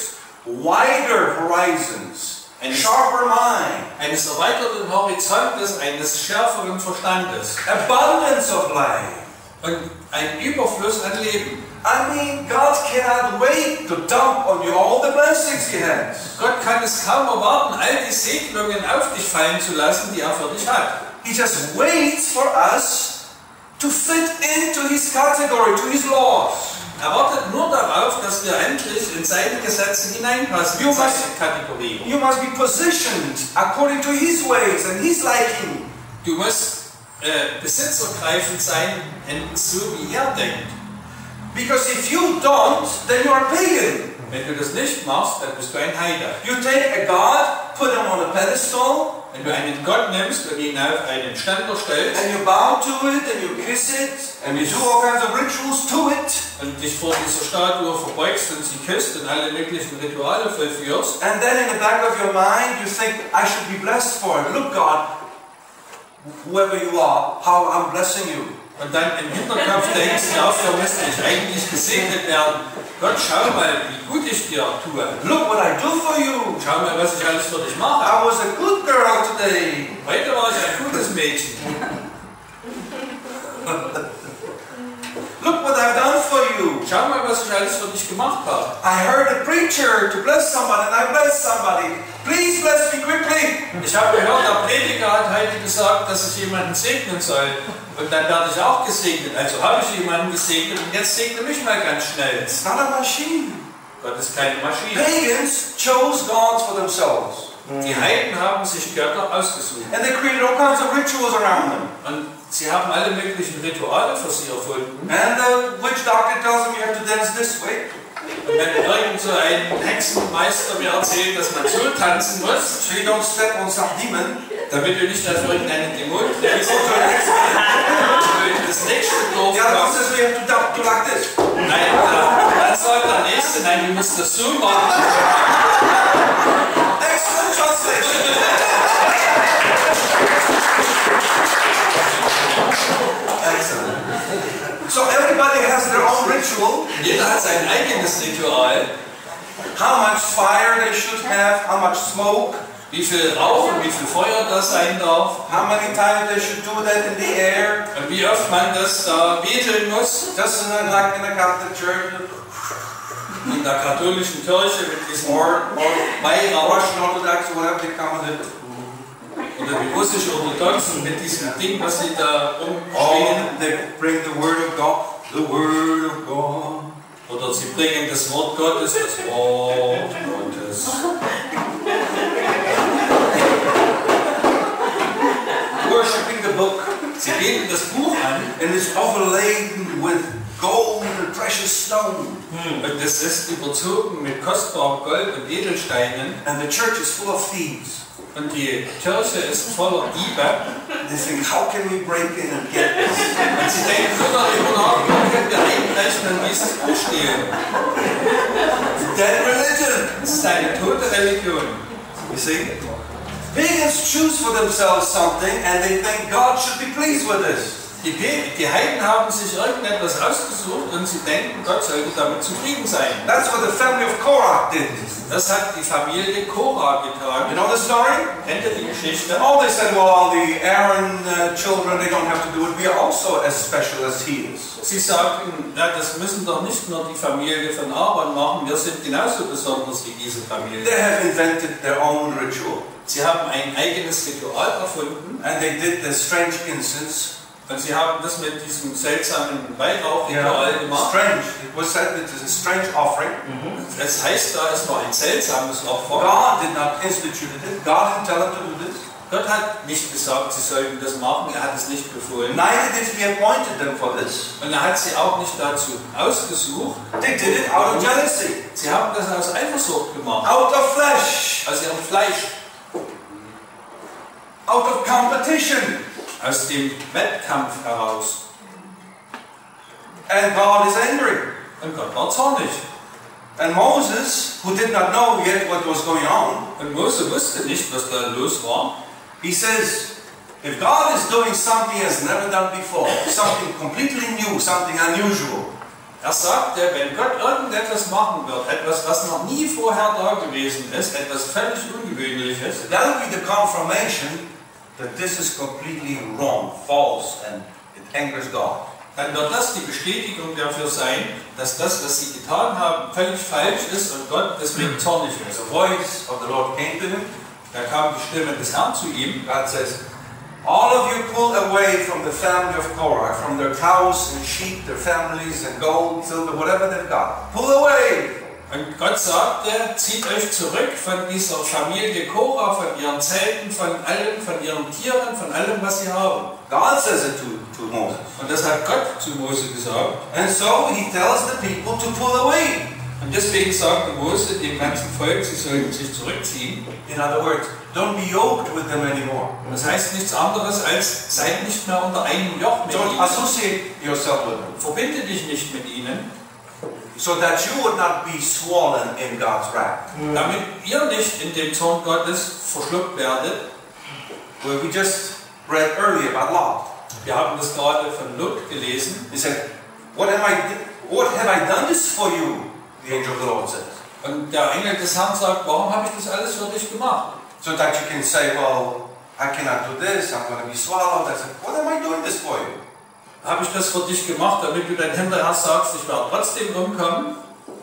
wider horizons, And- sharper mind, eines erweiterten Horizontes, eines schärferen Verstandes abundance of life. und ein Überfluss an Leben. I mean, God cannot wait to dump on you all the blessings He has. Gott kann es kaum erwarten, all die Segnungen auf dich fallen zu lassen, die er für dich hat. He just waits for us to fit into His category, to His laws. Er wartet nur darauf, dass wir endlich in seine Gesetze hineinpassen, in You seine must- Kategorie. You must be positioned according to His ways and His liking. Du musst äh, besitzergreifend sein, und so wie er denkt. Because if you don't, then you are pagan. Wenn du das nicht machst, dann bist du ein Heide. You take a God, put Him on a pedestal, Wenn du einen Gott nimmst und ihn auf einen Ständer stellst and you bow to it, and you kiss it, and you do all kinds of rituals to it, und dich vor dieser Statue verbeugst und sie küsst und alle möglichen Rituale vollführst, and then in the back of your mind you think, I should be blessed for it. Look, God, whoever you are, how I'm blessing you. und dann im Hinterkopf denkst, dafür müsste ich eigentlich gesegnet werden. Gott, schau mal, wie gut ich dir tue. Look what I do for you. Schau mal, was ich alles für dich mache. I was a good girl today. Heute war ich ein gutes Mädchen. Look what I've done for you. schau mal, was ich alles für dich gemacht habe. I heard a preacher to bless somebody and I blessed somebody. Please bless me quickly. Ich habe gehört, der Prediger hat heute gesagt, dass ich jemanden segnen soll. Und dann werde ich auch gesegnet. Also habe ich jemanden gesegnet und jetzt segne mich mal ganz schnell. It's not a machine. Gott ist keine Maschine. Pagans chose gods for themselves. Die Heiden haben sich Götter ausgesucht. And they created all kinds of rituals around them. Und sie haben alle möglichen Rituale für sie erfunden. And the witch doctor tells them you have to dance this way. Und wenn irgend so ein Hexenmeister mir erzählt, dass man so tanzen muss, So you don't step on some demon. damit du nicht auf irgendeinen Dämon trittst, Go to the next one. in das nächste Dorf The other one kommst. says we have to do do like this. Nein, da- dann sagt der Nächste, nein, du musst das so machen. Excellent translation. Excellent. So everybody has their own ritual. Jeder hat sein eigenes Ritual, How much fire they should have, how much smoke, wie viel Rauch und wie viel Feuer das sein darf how many times they should do that in the air. und wie oft man das da wedeln muss. Just in, like in the Catholic Church, In der katholischen Kirche mit diesem or, or Weihrauch Russian Orthodox, or whatever they come with it. oder die russisch-orthodoxen mit diesem Ding, was sie da rumstehen. Oh, they bring the word of God, the word of God. Oder sie bringen das Wort Gottes, das Wort Gottes. Worshipping the book, Sie beten das Buch an and it's overladen with gold and precious stone. und es ist überzogen mit kostbarem Gold und Edelsteinen And the church is full of thieves. und die Kirche ist voller Diebe. They think, how can we break in and get this? Und sie denken nur darüber nach, wie können wir einrechnen, dieses Buch stehlen. Dead religion. Das ist eine tote Religion. You see? Pagans choose for themselves something and they think God should be pleased with this. Die, Pe- die Heiden haben sich irgendetwas ausgesucht und sie denken, Gott sollte damit zufrieden sein. That's what the family of Korah did. Das hat die Familie Korah You getan. know the story? Kennt ihr die Geschichte? Oh, they said, well, the Aaron uh, children, they don't have to do it. We are also as special as he is. Sie sagten, na, das müssen doch nicht nur die Familie von Aaron machen, wir sind genauso besonders wie diese They Familie. have invented their own ritual. Sie haben ein eigenes Ritual erfunden And they did the strange incense. und sie haben das mit diesem seltsamen Weihrauchritual gemacht. Strange. It was said it is a strange offering. Es heißt da, es war ein seltsames Opfer. God did not institute it. God didn't tell them to do this. Gott hat nicht gesagt, sie sollten das machen, er hat es nicht befohlen. Neither did he appointed them for this. Und er hat sie auch nicht dazu ausgesucht. They did it out of jealousy, Sie haben das aus Eifersucht gemacht, out of flesh, aus ihrem Fleisch, out of competition. aus dem Wettkampf heraus. And God is angry. Und Gott war zornig. And Moses, who did not know yet what was going on, Und Mose wusste nicht, was da los war. he says, if God is doing something he has never done before, something completely new, something unusual, Er sagte, wenn Gott irgendetwas machen wird, etwas, was noch nie vorher da gewesen ist, etwas völlig Ungewöhnliches, that will be the confirmation that this is completely wrong, false, and it angers God. dann wird das die Bestätigung dafür sein, dass das, was sie getan haben, völlig falsch ist und Gott deswegen zornig ist. The voice of the Lord came to him. Da kam die Stimme des Herrn zu ihm. God says, all of you pull away from the family of Korah, from their cows and sheep, their families and gold, silver, whatever they've got. Pull away. Und Gott sagte, zieht euch zurück von dieser Familie Korah, von ihren Zelten, von allem, von ihren Tieren, von allem, was sie haben. God says it to, to Moses. Und das hat Gott zu Mose gesagt. And so he tells the people to pull away. Und deswegen sagte Mose dem ganzen Volk, sie sollten sich zurückziehen. In other words, don't be yoked with them anymore. Und das heißt nichts anderes als, seid nicht mehr unter einem Joch mit Don't ihnen. associate yourself with them. Verbinde dich nicht mit ihnen, So that you would not be swollen in God's wrath. damit ihr nicht in dem Zorn Gottes verschluckt werdet. Well, we just read earlier about Lot. Wir haben das gerade von Lot gelesen. He said, what am I, what have I done this for you? The angel of the Lord says. Und der Engel des Herrn sagt, warum habe ich das alles für dich gemacht? So that you can say, well, I cannot do this, I'm going to be swallowed. I said, what am I doing this for you? habe ich das für dich gemacht, damit du dann hinterher sagst, ich werde trotzdem umkommen?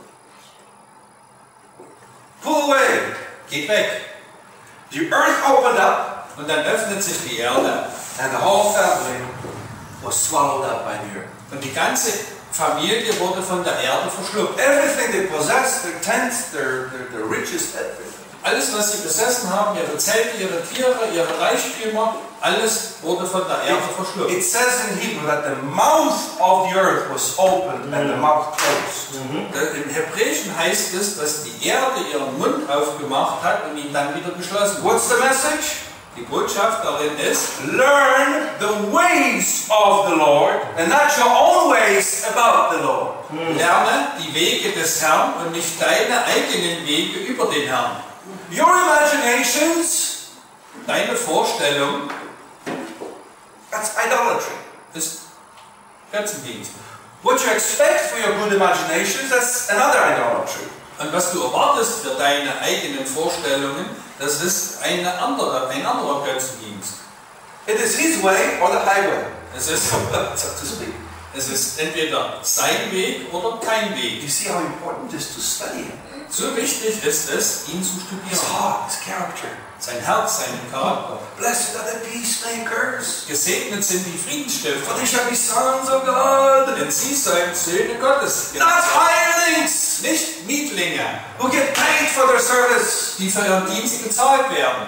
Pull away. Geht weg. The earth opened up, Und dann öffnet sich die Erde and the whole family was swallowed up by the earth. und die ganze Familie wurde von der Erde verschluckt. Everything they possessed, their tents, their, their, their riches, everything. Alles, was sie besessen haben, ihre Zelte, ihre Tiere, ihre Reichtümer, alles wurde von der Erde verschluckt. It says in Hebrew that the mouth of the earth was opened and the mouth closed. Im Hebräischen heißt es, dass die Erde ihren Mund aufgemacht hat und ihn dann wieder geschlossen hat. What's the message? Die Botschaft darin ist, Learn the ways of the Lord and not your own ways about the Lord. lerne die Wege des Herrn und nicht deine eigenen Wege über den Herrn. Your imaginations, Deine Vorstellung that's idolatry. ist Götzendienst. What you expect for your good imaginations, that's another idolatry. Und was du erwartest für deine eigenen Vorstellungen, das ist eine andere, ein anderer Götzendienst. It is His way or the highway, Es ist, so to speak. es ist entweder sein Weg oder kein Weg. You see how important it is to study Him. So wichtig ist es, ihn zu His studieren. heart, His character. Sein Herz, seinen Charakter. Blessed are the peacemakers, Gesegnet sind die for Friedensstifter, they shall be sons of God. denn sie sollen Söhne Gottes Not genannt werden. hirelings, Nicht Mietlinge, who get paid for their service. die für ihren Dienst bezahlt werden.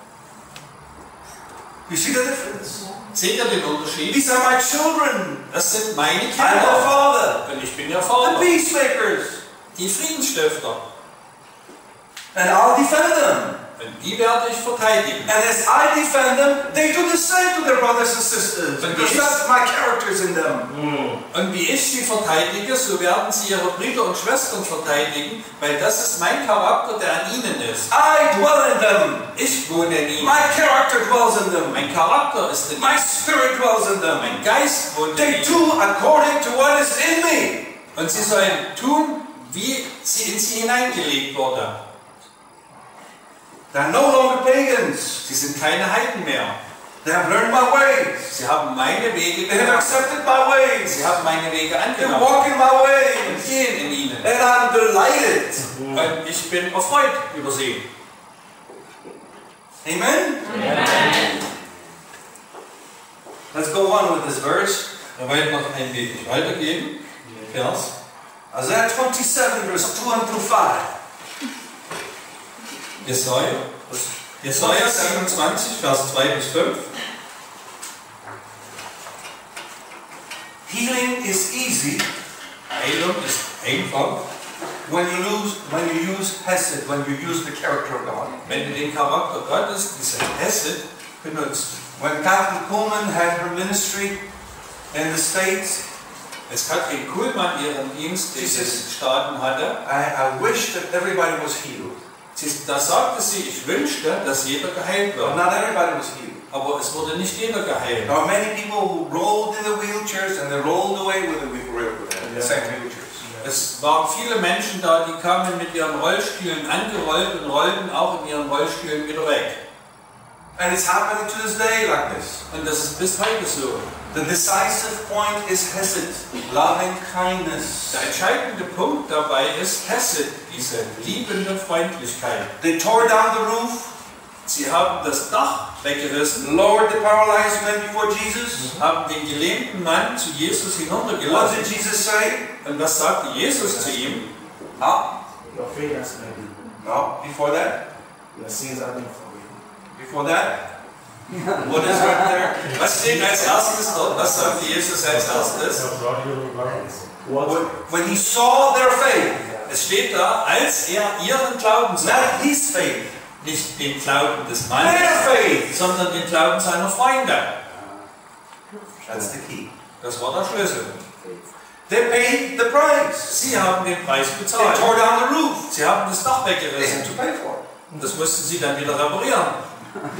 You see the difference? Seht ihr den Unterschied? These are my children. Das sind meine I'm the Kinder. Father. Und ich bin ihr The Vater. peacemakers. Die Friedensstifter. And I'll defend them. Und die werde ich verteidigen. And as I defend them, they do the same to their brothers and sisters. But Because yes. that's my characters in them. Und wie ich sie verteidige, so werden sie ihre Brüder und Schwestern verteidigen, weil das ist mein Charakter, der an ihnen ist. I dwell in them. Ich wohne in ihnen. My character dwells in them. Mein Charakter ist in My ihnen. spirit dwells in them. Mein Geist wohnt in They ihnen. do according to what is in me. Und sie sollen tun, wie sie in sie hineingelegt wurde. They're no longer pagans. Sie sind keine Heiden mehr. They have learned my ways. Sie haben meine Wege They have gelernt. accepted my ways. Sie haben meine Wege They angenommen walk in my und ways. gehen in ihnen. And I'm delighted. Und ich bin erfreut über sie. Amen? Amen. Let's go on with this verse. Wir wollen noch ein wenig weitergehen. Vers. Isaiah twenty-seven, verse two and through five. Jesaja. Jesaja siebenundzwanzig, Vers zwei bis fünf. Healing is easy Heilung ist einfach, when you lose, when you use Hesed, when you use the character of God. wenn du den Charakter Gottes, diese Hesed, benutzt. When Catherine Kuhlman had her ministry in the States, Als Katrin Kuhlmann ihren Dienst in den Staaten hatte, I, I wish that everybody was healed. sie, da sagte sie, ich wünschte, dass jeder geheilt But wird. not everybody was healed. Aber es wurde nicht jeder geheilt. There are many people who rolled in the wheelchairs and they rolled away with the, wheel- with the same wheelchairs. Es waren viele Menschen da, die kamen mit ihren Rollstühlen angerollt und rollten auch in ihren Rollstühlen wieder weg. And it's happening to this day like this. Und das ist bis heute so. The decisive point is Hesed, loving kindness. Der entscheidende Punkt dabei ist Hesed, diese liebende Freundlichkeit. They tore down the roof, Sie haben das Dach weggerissen, lowered the paralyzed man before Jesus. haben den gelähmten Mann zu Jesus What hinuntergelassen. did Jesus say? Und was sagte Jesus zu ihm? Ah, Your failures may be. no, before that. Your sins are being forgiven. Before that. What is right there? Was steht als erstes dort? Was sagte Jesus als erstes? What? When, when he saw their faith, Es steht da, als er ihren Glauben sah. not his faith, Nicht den Glauben des their Mannes, faith. sondern den Glauben seiner Freunde. That's the key. Das war der Schlüssel. They paid the price. Sie haben den Preis They bezahlt. tore down the roof. Sie haben das Dach They had weggerissen. to pay for it. Und das mussten sie dann wieder reparieren.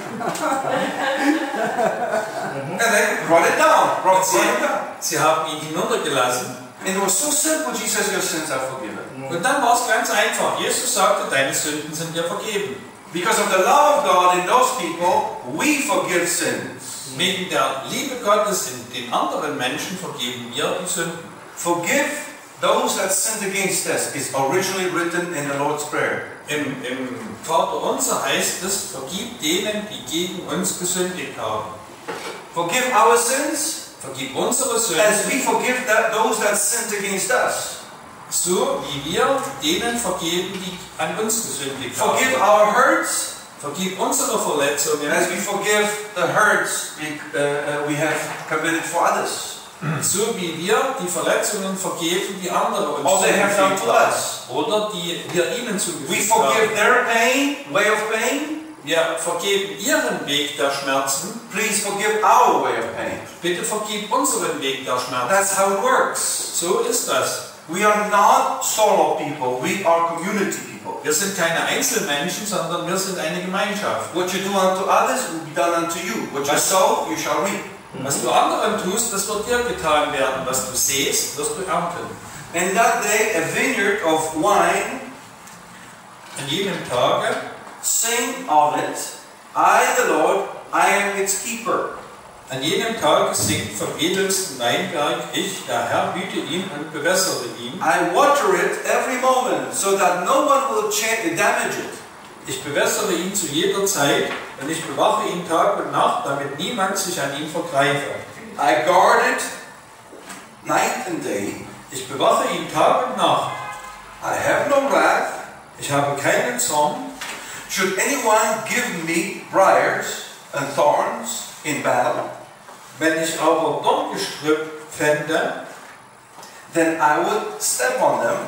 And they brought it down. Brought, brought it down. Sie haben ihn hinuntergelassen. And it was so simple. Jesus, your sins are forgiven. Und dann war es ganz einfach. Jesus sagte, deine Sünden sind dir vergeben. Because of the love of God in those people, we forgive sins. Wegen der Liebe Gottes in den anderen Menschen vergeben wir die Sünden. Forgive those that sinned against us is originally written in the Lord's Prayer. Im, Im Vater unser heißt es, vergib denen, die gegen uns gesündigt haben. Forgive our sins Vergib unsere Sünden, as we forgive that, those that sinned against us. so wie wir denen vergeben, die an uns gesündigt Forgive haben. our hurts Vergib unsere Verletzungen, as we forgive the hurts we, uh, uh, we have committed for others. so wie wir die Verletzungen vergeben, die andere uns Or they have done zugefügt to haben. us. Oder die wir ihnen We zugefügt forgive haben. their pain, way of pain. Wir vergeben ihren Weg der Schmerzen, Please forgive our way of pain. bitte vergib unseren Weg der Schmerzen. That's how it works. So ist das. We are not solo people, we are community people. Wir sind keine Einzelmenschen, sondern wir sind eine Gemeinschaft. What you do unto others will be done unto you. What you sow, you shall reap. Was du anderen tust, das wird dir getan werden. Was du sähst, wirst du ernten. And that day, a vineyard of wine, An jenem Tage sing of it, I, the Lord, I am its keeper. An jenem Tage singt vom edelsten Weinberg, ich, der Herr, hüte ihn und bewässere ihn. I water it every moment, so that no one will cha- damage it. Ich bewässere ihn zu jeder Zeit und ich bewache ihn Tag und Nacht, damit niemand sich an ihn vergreife. I guard it night and day. Ich bewache ihn Tag und Nacht. I have no wrath. Ich habe keinen Zorn. Should anyone give me briars and thorns in battle, Wenn ich aber Dorngestrüpp fände, then I would step on them.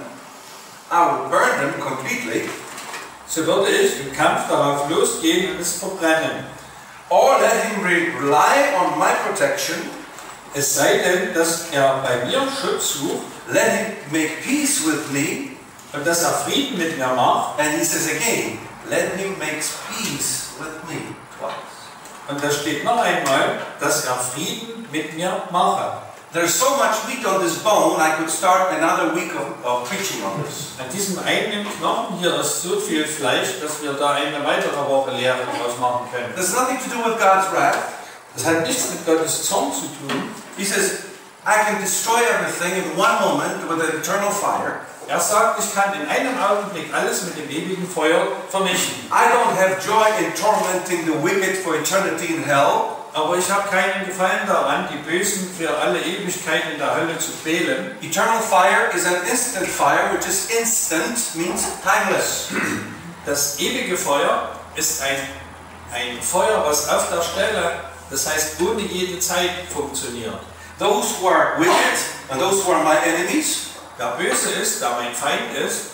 I would burn them completely. so würde ich im Kampf darauf losgehen und es verbrennen. Or let him re- rely on my protection. Es sei denn, dass er bei mir Schutz sucht Let him make peace with me. und dass er Frieden mit mir macht. And he says again, let him make peace with me. Twice. Und da steht noch einmal, dass er Frieden mit mir mache. There's so much meat on this bone, I could start another week of, of preaching on this. An diesem einen Knochen hier ist so viel Fleisch, dass wir da eine weitere Woche Lehre draus machen können. There's nothing to do with God's wrath. Das hat nichts mit Gottes Zorn zu tun. He says, I can destroy everything in one moment with an eternal fire. Er sagt, ich kann in einem Augenblick alles mit dem ewigen Feuer vernichten. I don't have joy in tormenting the wicked for eternity in hell. Aber ich habe keinen Gefallen daran, die Bösen für alle Ewigkeit in der Hölle zu quälen. Eternal fire is an instant fire, which is instant, means timeless. Das ewige Feuer ist ein, ein Feuer, was auf der Stelle, das heißt ohne jede Zeit funktioniert. Those who are wicked and those who are my enemies, Wer böse ist, der mein Feind ist,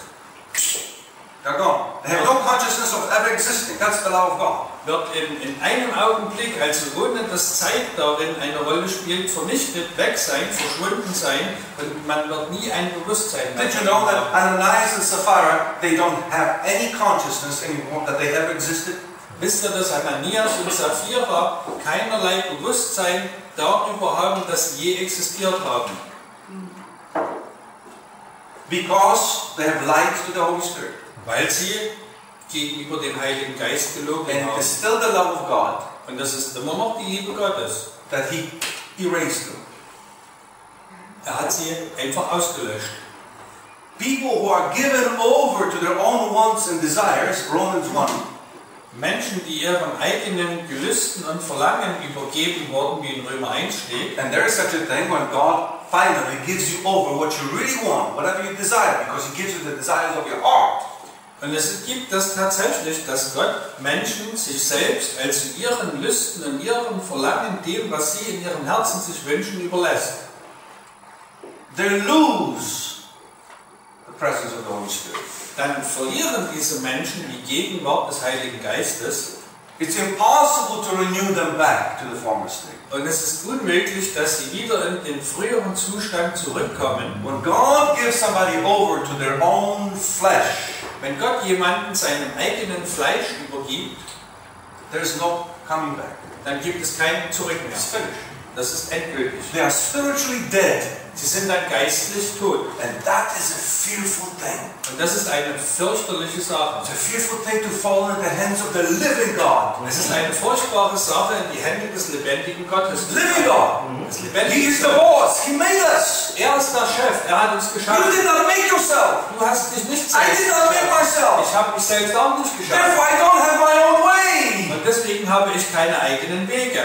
they're gone. They have no consciousness of ever existing. That's the law of God. wird in, in einem Augenblick, also ohne dass Zeit darin eine Rolle spielt, vernichtet, weg sein, verschwunden sein und man wird nie ein Bewusstsein mehr Did you know that haben. Ananias and Sapphira, they don't have any consciousness anymore that they ever existed? Wisst ihr, dass Ananias und Sapphira keinerlei Bewusstsein darüber haben, dass sie je existiert haben? Because they have lied to the Holy Spirit. Weil sie gegenüber dem Heiligen Geist gelogen And haben. it's still the love of God Und das ist immer noch die Liebe Gottes. that He erased them. Er hat sie einfach ausgelöscht. People who are given over to their own wants and desires, Romans one, Menschen, die ihren eigenen Gelüsten und Verlangen übergeben wurden, wie in Römer eins steht. and there is such a thing when God finally gives you over what you really want, whatever you desire, because He gives you the desires of your heart. Und es gibt das tatsächlich, dass Gott Menschen sich selbst, also ihren Lüsten und ihren Verlangen, dem, was sie in ihrem Herzen sich wünschen, überlässt. They lose the presence of the Holy Spirit. Dann verlieren diese Menschen die Gegenwart des Heiligen Geistes. It's impossible to renew them back to the former state. Und es ist unmöglich, dass sie wieder in den früheren Zustand zurückkommen. When God gives somebody over to their own flesh, Wenn Gott jemanden seinem eigenen Fleisch übergibt, there's no coming back. dann gibt es keinen Zurück mehr. It's finished. Das ist endgültig. They are spiritually dead. Sie sind dann geistlich tot. And that is a fearful thing. Und das ist eine fürchterliche Sache. It's a fearful thing to fall into the hands of the living God. Es ist eine furchtbare Sache in die Hände des lebendigen Gottes. Living God. Des He lebendigen is the boss. He made us. Er ist der Chef. Er hat uns You geschaffen. did not make yourself. Du hast dich nicht I selbst did not make geschaffen. myself. Ich habe mich selbst auch nicht geschaffen. Therefore, I don't have my own way. Und deswegen habe ich keine eigenen Wege.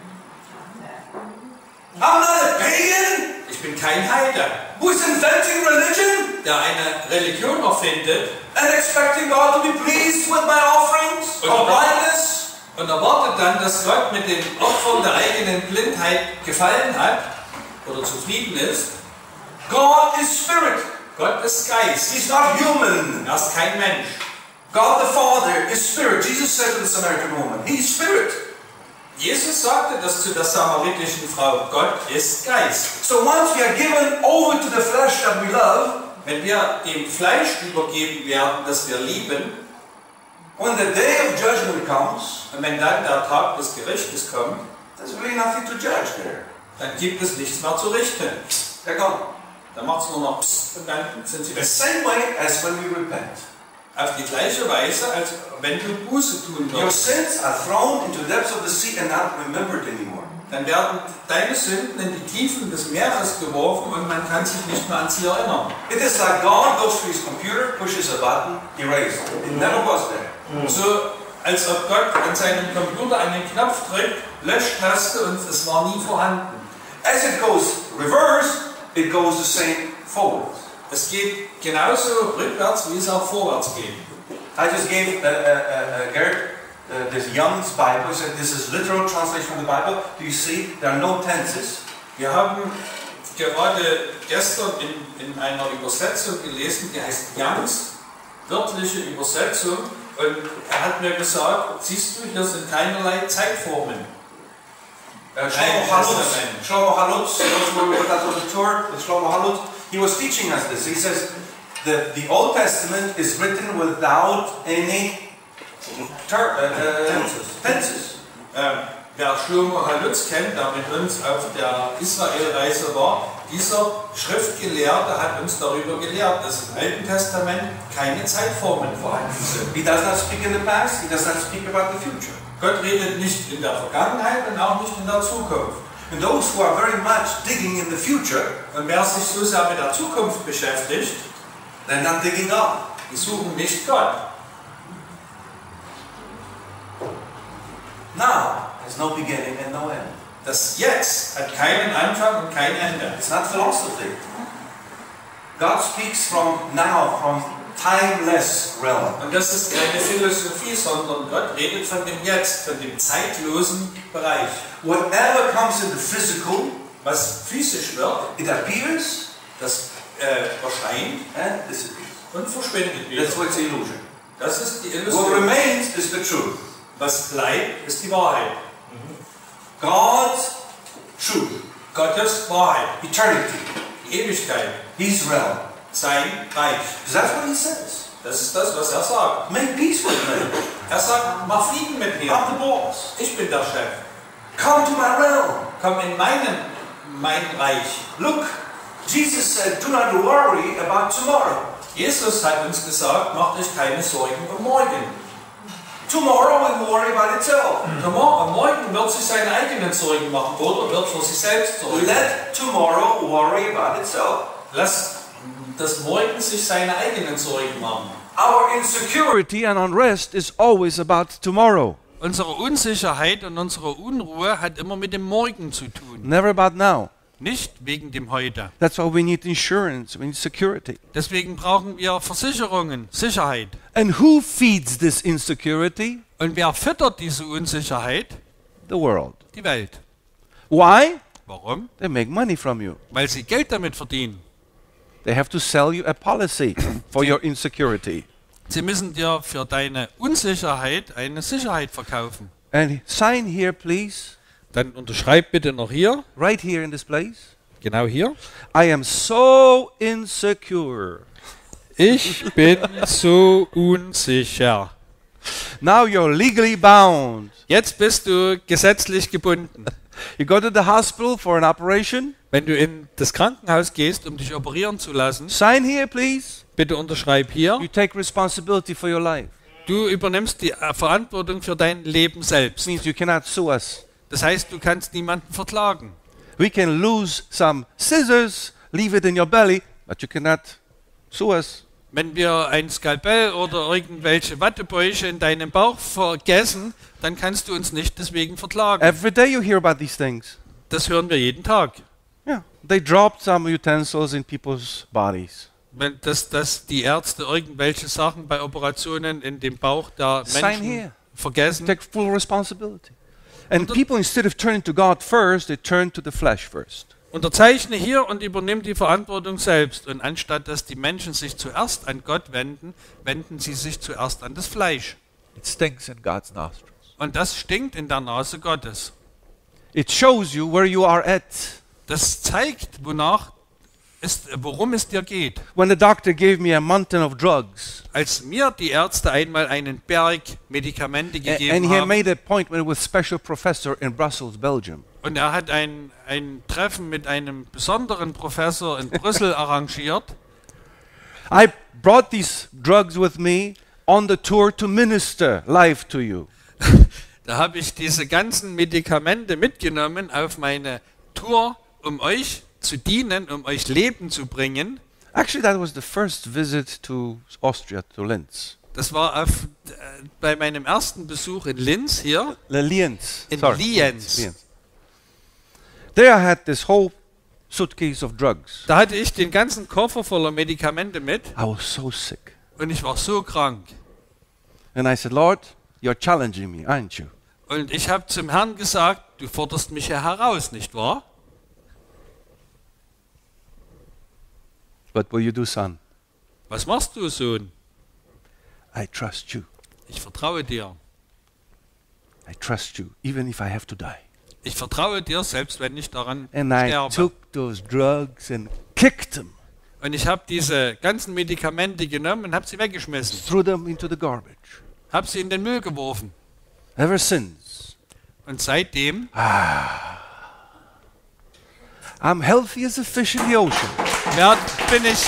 I'm not a pagan Ich bin kein Heide, who is inventing religion der eine Religion erfindet and expecting God to be pleased with my offerings of blindness. und erwartet dann, dass Gott mit den Opfern der eigenen Blindheit gefallen hat oder zufrieden ist. God is spirit. Gott ist Geist. He's not human. Er ist kein Mensch. God the Father is spirit. Jesus said to the Samaritan woman, He's spirit. Jesus sagte das zu der samaritischen Frau. Gott ist Geist. So once we are given over to the flesh that we love, Wenn wir dem Fleisch übergeben werden, das wir lieben, when the day of judgment comes, und wenn dann der Tag des Gerichtes kommt, there's really nothing to judge there. dann gibt es nichts mehr zu richten. They're gone. Dann macht es nur noch Psst und dann sind sie The weg. same way as when we repent. Auf die gleiche Weise, als wenn du Buße tun Your wirst. sins are thrown into the depths of the sea and not remembered anymore. Dann werden deine Sünden in die Tiefen des Meeres geworfen und man kann sich nicht mehr an sie erinnern. It is like God goes to his computer, pushes a button, erase. It never was there. So als ob Gott an seinem Computer einen Knopf drückt, Löschtaste und es war nie vorhanden. As it goes reverse, it goes the same forward. Es geht genauso rückwärts, wie es auch vorwärts geht. I just gave uh, uh, uh, Garrett uh, this Young's Bible. He said this is literal translation of the Bible. Do you see? There are no tenses. Wir haben gerade gestern in, in einer Übersetzung gelesen, die heißt Youngs, wörtliche Übersetzung. Und er hat mir gesagt, siehst du, hier sind keinerlei Zeitformen. Uh, Shlomo Halutz, Shlomo Halutz, those who were with us on the tour, with Shlomo Halutz, he was teaching us this. He says the, the Old Testament is written without any ter, uh, uh, tenses. tenses. Äh, wer Shlomo Halutz kennt, der mit uns auf der Israelreise war, dieser Schriftgelehrte hat uns darüber gelehrt, dass im Alten Testament keine Zeitformen vorhanden sind. He does not speak in the past, he does not speak about the future. Gott redet nicht in der Vergangenheit und auch nicht in der Zukunft. And those who are very much digging in the future, Und wer sich so sehr mit der Zukunft beschäftigt, they're not digging God. die suchen nicht Gott. Now has no beginning and no end. Das Jetzt hat keinen Anfang und kein Ende. It's not philosophy. God speaks from now, from timeless realm. Und das ist keine Philosophie, sondern Gott redet von dem Jetzt, von dem zeitlosen Bereich. Whatever comes in the physical, Was physisch wird, it appears das äh, erscheint and disappears. und verschwindet wieder. That's what's illusion. Das ist die What Illusion. remains is the truth. Was bleibt, ist die Wahrheit. God's truth, Gottes Wahrheit, eternity, die Ewigkeit, His realm. sein Reich. Because that's what He says. Das ist das, was er sagt. Make peace with me. Er sagt, mach Frieden mit mir. I'm the boss. Ich bin der Chef. Come to my realm. Komm in meinen, mein Reich. Look, Jesus said, do not worry about tomorrow. Jesus hat uns gesagt, macht euch keine Sorgen um morgen. Tomorrow will worry about itself. Tomorrow, morgen wird sich seine eigenen Sorgen machen oder wird für sich selbst sorgen. Let tomorrow worry about itself. Lass das Morgen sich seine eigenen Sorgen machen. Our insecurity and unrest is always about tomorrow, Unsere Unsicherheit und unsere Unruhe hat immer mit dem Morgen zu tun, never about now. nicht wegen dem Heute. That's why we need insurance, we need security. Deswegen brauchen wir Versicherungen, Sicherheit. And who feeds this insecurity? Und wer füttert diese Unsicherheit? The world. Die Welt. Why? Warum? They make money from you. Weil sie Geld damit verdienen. They have to sell you a policy for your insecurity. Sie müssen dir für deine Unsicherheit eine Sicherheit verkaufen. And sign here, please, Dann unterschreib bitte noch hier, right here in this place. genau hier. I am so insecure. Ich bin so unsicher. Now you're legally bound. Jetzt bist du gesetzlich gebunden. You go to the hospital for an operation. Wenn du in das Krankenhaus gehst, um dich operieren zu lassen, Sign here, please. bitte unterschreib hier. You take responsibility for your life. Du übernimmst die äh, Verantwortung für dein Leben selbst. Means you cannot sue us. Das heißt, du kannst niemanden verklagen. We can lose some scissors, leave it in your belly, but you cannot sue us. Wenn wir ein Skalpell oder irgendwelche Wattebäusche in deinem Bauch vergessen, dann kannst du uns nicht deswegen verklagen. Every day you hear about these things. Das hören wir jeden Tag. Yeah, they dropped some utensils in people's bodies. Wenn das, dass die Ärzte irgendwelche Sachen bei Operationen in dem Bauch der Sign Menschen here. vergessen. Take full responsibility. And people, instead of turning to God first, they turn to the flesh first. Unterzeichne hier und übernimm die Verantwortung selbst. Und anstatt dass die Menschen sich zuerst an Gott wenden, wenden sie sich zuerst an das Fleisch. It stinks in God's nostrils. Und das stinkt in der Nase Gottes. It shows you where you are at. Das zeigt, wonach es, worum es dir geht. When the doctor gave me a mountain of drugs, Als mir die Ärzte einmal einen Berg Medikamente a- gegeben and he had haben made an appointment with special professor in Brussels, Belgium. und er hat ein, ein Treffen mit einem besonderen Professor in Brüssel arrangiert, I brought these drugs with me on the tour to minister life to you. da habe ich diese ganzen Medikamente mitgenommen auf meine Tour, um euch zu dienen, um euch Leben zu bringen. Actually, that was the first visit to Austria, to Linz. Das war auf, äh, bei meinem ersten Besuch in Linz hier. Le- Lienz. In Sorry. Lienz. Lienz. There I had this whole suitcase of drugs. Da hatte ich den ganzen Koffer voller Medikamente mit I was so sick. und ich war so krank. And I said, Lord, you're challenging me, aren't you? Und ich habe zum Herrn gesagt, du forderst mich ja heraus, nicht wahr? What will you do, son? Was machst du, Sohn? I trust you. Ich vertraue dir. I trust you, even if I have to die. Ich vertraue dir, selbst wenn ich daran And I sterbe. took those drugs and kicked them, Und ich habe diese ganzen Medikamente genommen und habe sie weggeschmissen. threw them into the garbage. Habe sie in den Müll geworfen. Ever since, Und seitdem I'm healthy as a fish in the ocean. werd, bin ich,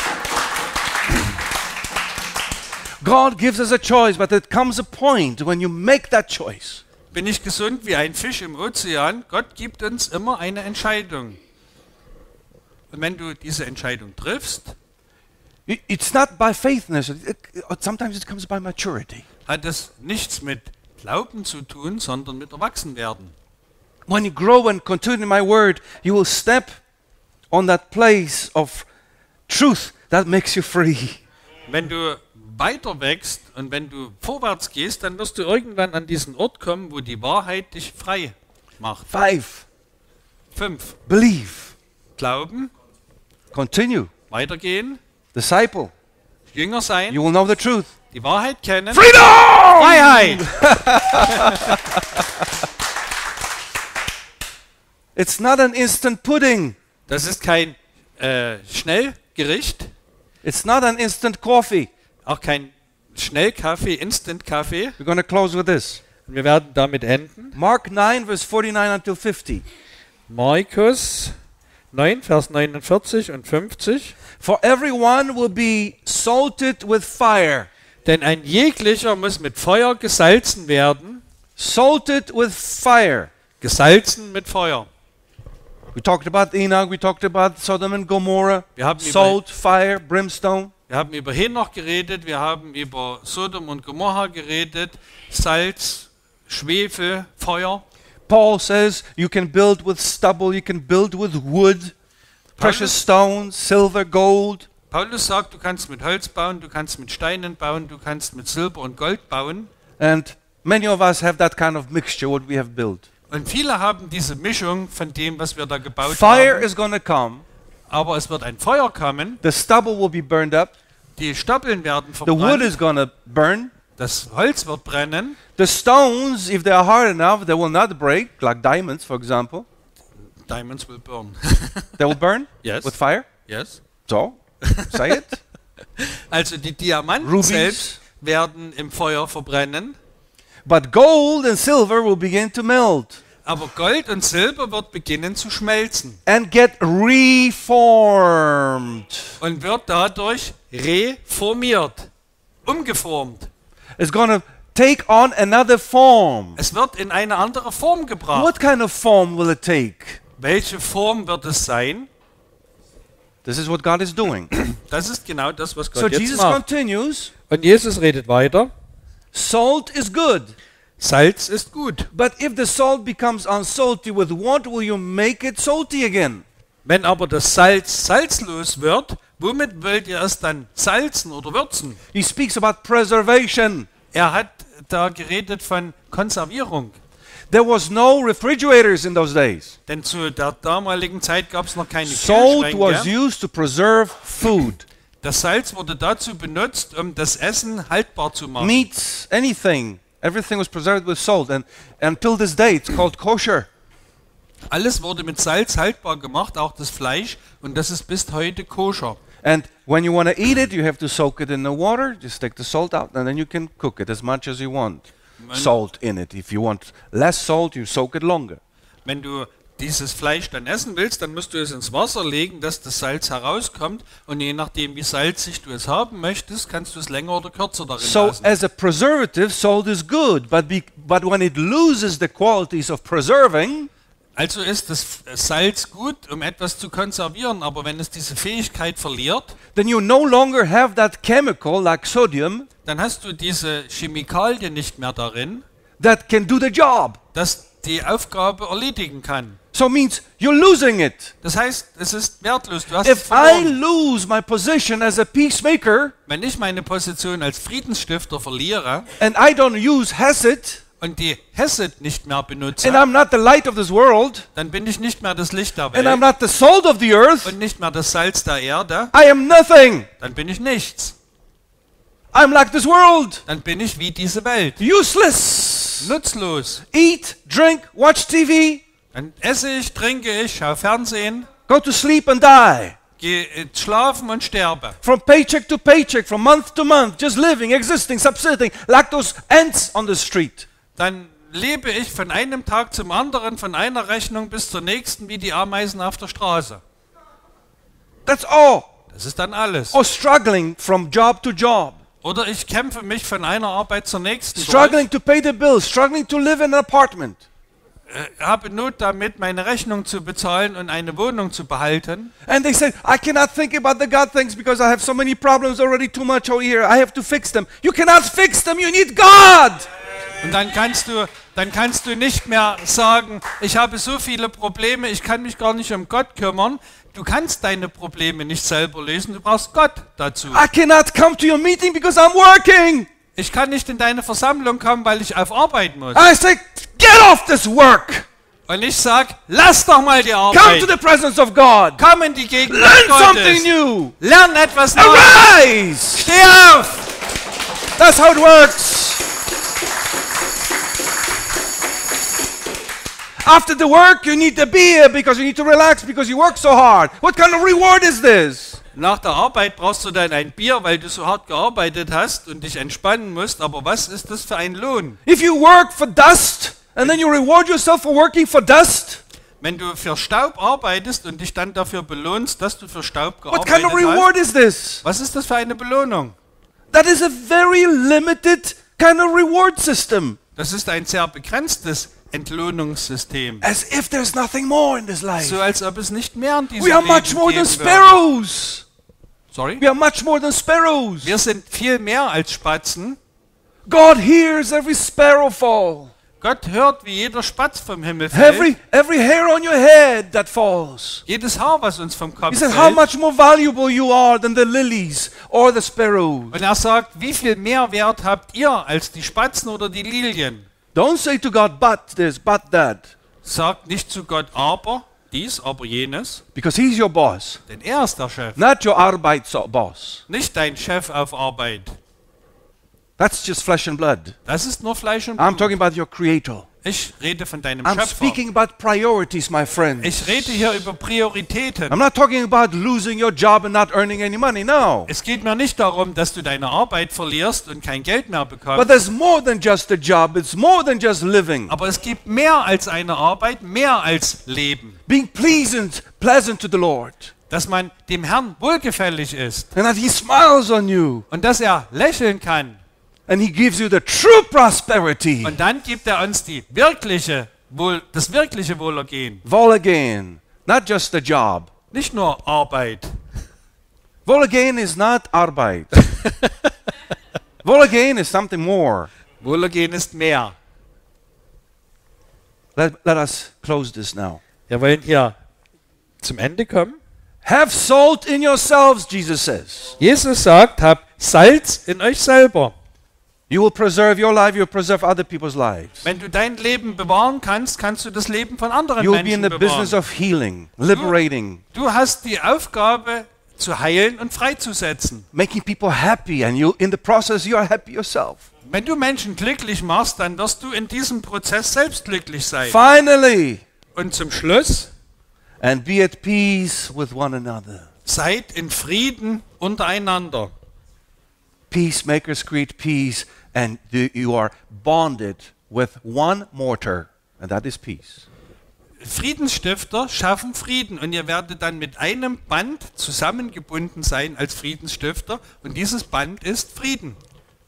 God gives us a choice, but there comes a point when you make that choice. bin ich gesund wie ein Fisch im Ozean. Gott gibt uns immer eine Entscheidung. Und wenn du diese Entscheidung triffst, I- It's not by faithness. It- it- sometimes it comes by maturity. hat es nichts mit Glauben zu tun, sondern mit Erwachsenwerden. When you grow and continue in my word, you will step on that place of truth that makes you free. Wenn du weiter wächst und wenn du vorwärts gehst, dann wirst du irgendwann an diesen Ort kommen, wo die Wahrheit dich frei macht. Five, Fünf. believe, Glauben, continue, weitergehen, disciple. Jünger sein, You will know the truth. die Wahrheit kennen, Freedom! Freiheit. It's not an instant pudding. Das ist kein äh, Schnellgericht, It's not an instant coffee. auch kein Schnellkaffee, Instant-Kaffee. We're going to close with this. Wir werden damit enden. Mark nine, verse forty-nine until fifty. Markus neun, Vers neunundvierzig und fünfzig. For everyone will be salted with fire. Denn ein jeglicher muss mit Feuer gesalzen werden. Salted with fire. Gesalzen mit Feuer. We talked about Enoch, we talked about Sodom and Gomorrah. Wir haben über- Salt, fire, brimstone. Wir haben über Henoch geredet, wir haben über Sodom und Gomorra geredet, Salz, Schwefel, Feuer. Paul says you can build with stubble, you can build with wood, precious stones, silver, gold. Paulus sagt, du kannst mit Holz bauen, du kannst mit Steinen bauen, du kannst mit Silber und Gold bauen. And many of us have that kind of mixture, what we have built. Und viele haben diese Mischung von dem, was wir da gebaut Fire haben. is going to come. Aber es wird ein Feuer kommen, The stubble will be burned up. die Stoppeln werden The wood verbrannt, is going to burn. das Holz wird brennen, The stones, if they are hard enough, they will not break, like diamonds, for example. Diamonds will burn. They will burn Yes. with fire. Yes. So, say it. Also die Diamanten Rubies. selbst werden im Feuer verbrennen, But gold and silver will begin to melt. Aber Gold und Silber wird beginnen zu schmelzen and get reformed. und wird dadurch reformiert, umgeformt. It's going to take on another form. Es wird in eine andere Form gebracht. What kind of form will it take? Welche Form wird es sein? This is what God is doing. Das ist genau das, was Gott So jetzt Jesus macht. continues, Und Jesus redet weiter. salt is good. Salz ist gut. But if the salt becomes unsalty, with what will you make it salty again? Wenn aber das Salz salzlos wird, womit wollt ihr es dann salzen oder würzen? He speaks about preservation. Er hat da geredet von Konservierung. There was no refrigerators in those days. Denn zu der damaligen Zeit gab es noch keine Salt was Kühlschränke. used to preserve food, Das Salz wurde dazu benutzt, um das Essen haltbar zu machen. meats, anything. Everything was preserved with salt, and until this day it's called kosher. Alles wurde mit Salz haltbar gemacht, auch das Fleisch, und das ist bis heute koscher. And when you want to eat it, you have to soak it in the water. Just take the salt out, and then you can cook it as much as you want. Salt in it. If you want less salt, you soak it longer. Wenn du dieses Fleisch dann essen willst, dann musst du es ins Wasser legen, dass das Salz herauskommt, und je nachdem, wie salzig du es haben möchtest, kannst du es länger oder kürzer darin So lassen. as a preservative, salt is good, but be, but when it loses the qualities of preserving, Also ist das Salz gut, um etwas zu konservieren, aber wenn es diese Fähigkeit verliert, then you no longer have that chemical like sodium dann hast du diese Chemikalie nicht mehr darin, that can do the job. dass die Aufgabe erledigen kann. So it means you're losing it. Das heißt, es ist wertlos. Du hast es If I verloren. lose my position as a peacemaker Wenn ich meine Position als Friedensstifter verliere and I don't use Hesed und die Hesed nicht mehr benutze, and I'm not the light of this world dann bin ich nicht mehr das Licht der and I'm Welt not the salt of the earth, und nicht mehr das Salz der Erde, I am nothing. dann bin ich nichts. I'm like this world. Dann bin ich wie diese Welt. Useless. Nutzlos. Eat, drink, watch T V, Dann esse ich, trinke ich, schaue Fernsehen, go to sleep and die. gehe äh, schlafen und sterbe. From paycheck to paycheck, from month to month, just living, existing, subsisting, like those ants on the street. Dann lebe ich von einem Tag zum anderen, von einer Rechnung bis zur nächsten, wie die Ameisen auf der Straße. That's all. Das ist dann alles. Or struggling from job to job, Oder ich kämpfe mich von einer Arbeit zur nächsten durch, struggling to pay the bills, struggling to live in an apartment. äh, habe Not damit, meine Rechnung zu bezahlen und eine Wohnung zu behalten. And they say, I cannot think about the God things because I have so many problems already, too much over here. I have to fix them. You cannot fix them. You need God. Und dann kannst du, dann kannst du nicht mehr sagen, ich habe so viele Probleme, ich kann mich gar nicht um Gott kümmern. Du kannst deine Probleme nicht selber lösen, du brauchst Gott dazu. I cannot come to your meeting because I'm working. Ich kann nicht in deine Versammlung kommen, weil ich auf Arbeit muss. I say, get off this work. Und ich sag, lass doch mal die Come Arbeit. to the presence of God. Komm in die Gegenwart Learn something Gottes. new. Lern etwas Neues. Arise. Steh auf. That's how it works. After the work, you need the beer because you need to relax because you work so hard. What kind of reward is this? Nach der Arbeit brauchst du dann ein Bier, weil du so hart gearbeitet hast und dich entspannen musst. Aber was ist das für ein Lohn? If you work for dust and then you reward yourself for working for dust, Wenn du für Staub arbeitest und dich dann dafür belohnst, dass du für Staub what gearbeitet kind of reward is this? hast, was ist das für eine Belohnung? That is a very limited kind of reward system. Das ist ein sehr begrenztes Entlohnungssystem. As if there's nothing more in this life. So als ob es nicht mehr in diesem We are Leben much more than geben würde. sparrows. Sorry? We are much more than sparrows. Wir sind viel mehr als Spatzen. God hears every sparrow fall. Gott hört, wie jeder Spatz vom Himmel fällt. Every every hair on your head that falls. Jedes Haar, was uns vom Kopf He said, fällt. how much more valuable you are than the lilies or the sparrows. Und er sagt, wie viel mehr Wert habt ihr als die Spatzen oder die Lilien? Don't say to God, but this, but that. Sagt nicht zu Gott, aber dies, aber jenes, Because he's your boss, denn er ist der Chef, not your Arbeitsboss. nicht dein Chef auf Arbeit. That's just flesh and blood. Das ist nur Fleisch und I'm Blut. talking about your creator. Ich rede von deinem I'm Schöpfer. speaking about priorities, my friends. Ich rede hier über Prioritäten. I'm not talking about losing your job and not earning any money. No. Es geht mir nicht darum, dass du deine Arbeit verlierst und kein Geld mehr But bekommst. there's more than just a job. It's more than just living. Aber es gibt mehr als eine Arbeit, mehr als Leben. Being pleasant, pleasant to the Lord. Dass man dem Herrn wohlgefällig ist And that He smiles on you. und dass er lächeln kann. And He gives you the true prosperity. Und dann gibt er uns die wirkliche Wohl, das wirkliche Wohlergehen. Wohlergehen, not just a job. Nicht nur Arbeit. Wohlergehen is not Arbeit. Wohlergehen is something more. Wohlergehen ist mehr. Let, let us close this now. Wir wollen hier zum Ende kommen. Have salt in yourselves, Jesus says. Jesus sagt, habt Salz in euch selber. You will preserve your life, you will preserve other people's lives. Wenn du dein Leben bewahren kannst, kannst du das Leben von anderen You will be in Menschen the business bewahren. of healing, liberating, Du hast die Aufgabe, zu heilen und freizusetzen. making people happy, and you in the process you are happy yourself. Wenn du Menschen glücklich machst, dann wirst du in diesem Prozess selbst glücklich sein. Finally, Und zum Schluss, and be at peace with one another. seid in Frieden untereinander. Peacemakers create peace, and the- you are bonded with one mortar, and that is peace. Friedensstifter schaffen Frieden und ihr werdet dann mit einem Band zusammengebunden sein als Friedensstifter und dieses Band ist Frieden.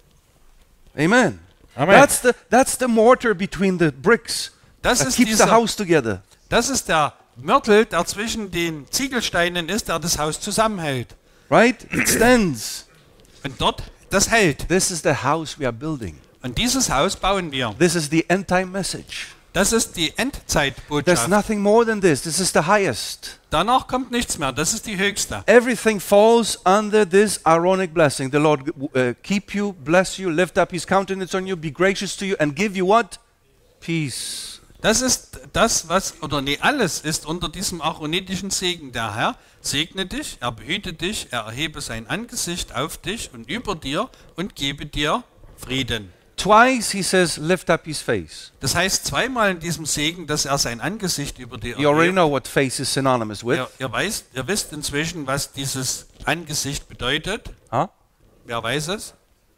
Amen. Amen. That's the that's the mortar between the bricks Das that ist, keeps the dieser, house together. das ist der Mörtel, der zwischen den Ziegelsteinen ist, der das Haus zusammenhält. Right? It stands. Und dort, das hält. This is the house we are building. Und dieses Haus bauen wir. This is the end time message. Das ist die There's Endzeitbotschaft. nothing more than this. This is the highest. Danach kommt nichts mehr. Das ist die höchste. Everything falls under this ironic blessing. The Lord uh, keep you, bless you, lift up His countenance on you, be gracious to you, and give you what? Peace. Das ist das, was, oder nee, alles ist unter diesem aaronitischen Segen. Der Herr segne dich, er behüte dich, er erhebe sein Angesicht auf dich und über dir und gebe dir Frieden. Twice He says, lift up His face. Das heißt zweimal in diesem Segen, dass er sein Angesicht über dir You already erhebt. know what face is synonymous with. Ihr, ihr, weiß, ihr wisst inzwischen, was dieses Angesicht bedeutet. Huh? Wer weiß es?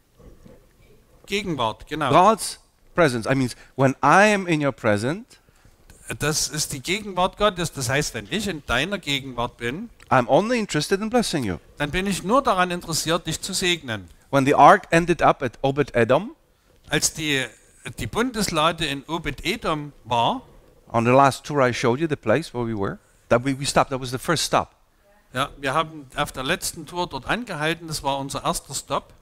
Gegenwart, genau. God's presence. I mean, when I am in your presence, Das ist die Gegenwart Gottes. Das heißt, wenn ich in deiner Gegenwart bin, I'm only interested in blessing you. dann bin ich nur daran interessiert, dich zu segnen. When the ark ended up at Obed-Edom, Als die, die Bundeslade in Obed-Edom war, on the last tour I showed you, the place where we were, that we, we stopped, that was the first stop. ja, wir haben auf der letzten Tour dort angehalten, das war unser erster Stopp.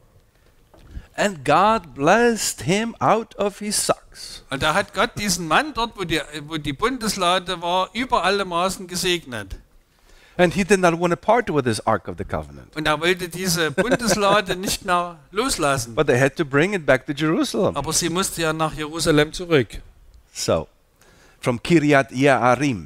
And God blessed him out of his socks. Und da hat Gott diesen Mann dort, wo die, wo die Bundeslade war, über alle Maßen gesegnet. And he did not want to part with this Ark of the Covenant. Und er wollte diese Bundeslade nicht mehr loslassen. But they had to bring it back to Jerusalem. Aber sie musste ja nach Jerusalem zurück. So, from Kiryat Yearim.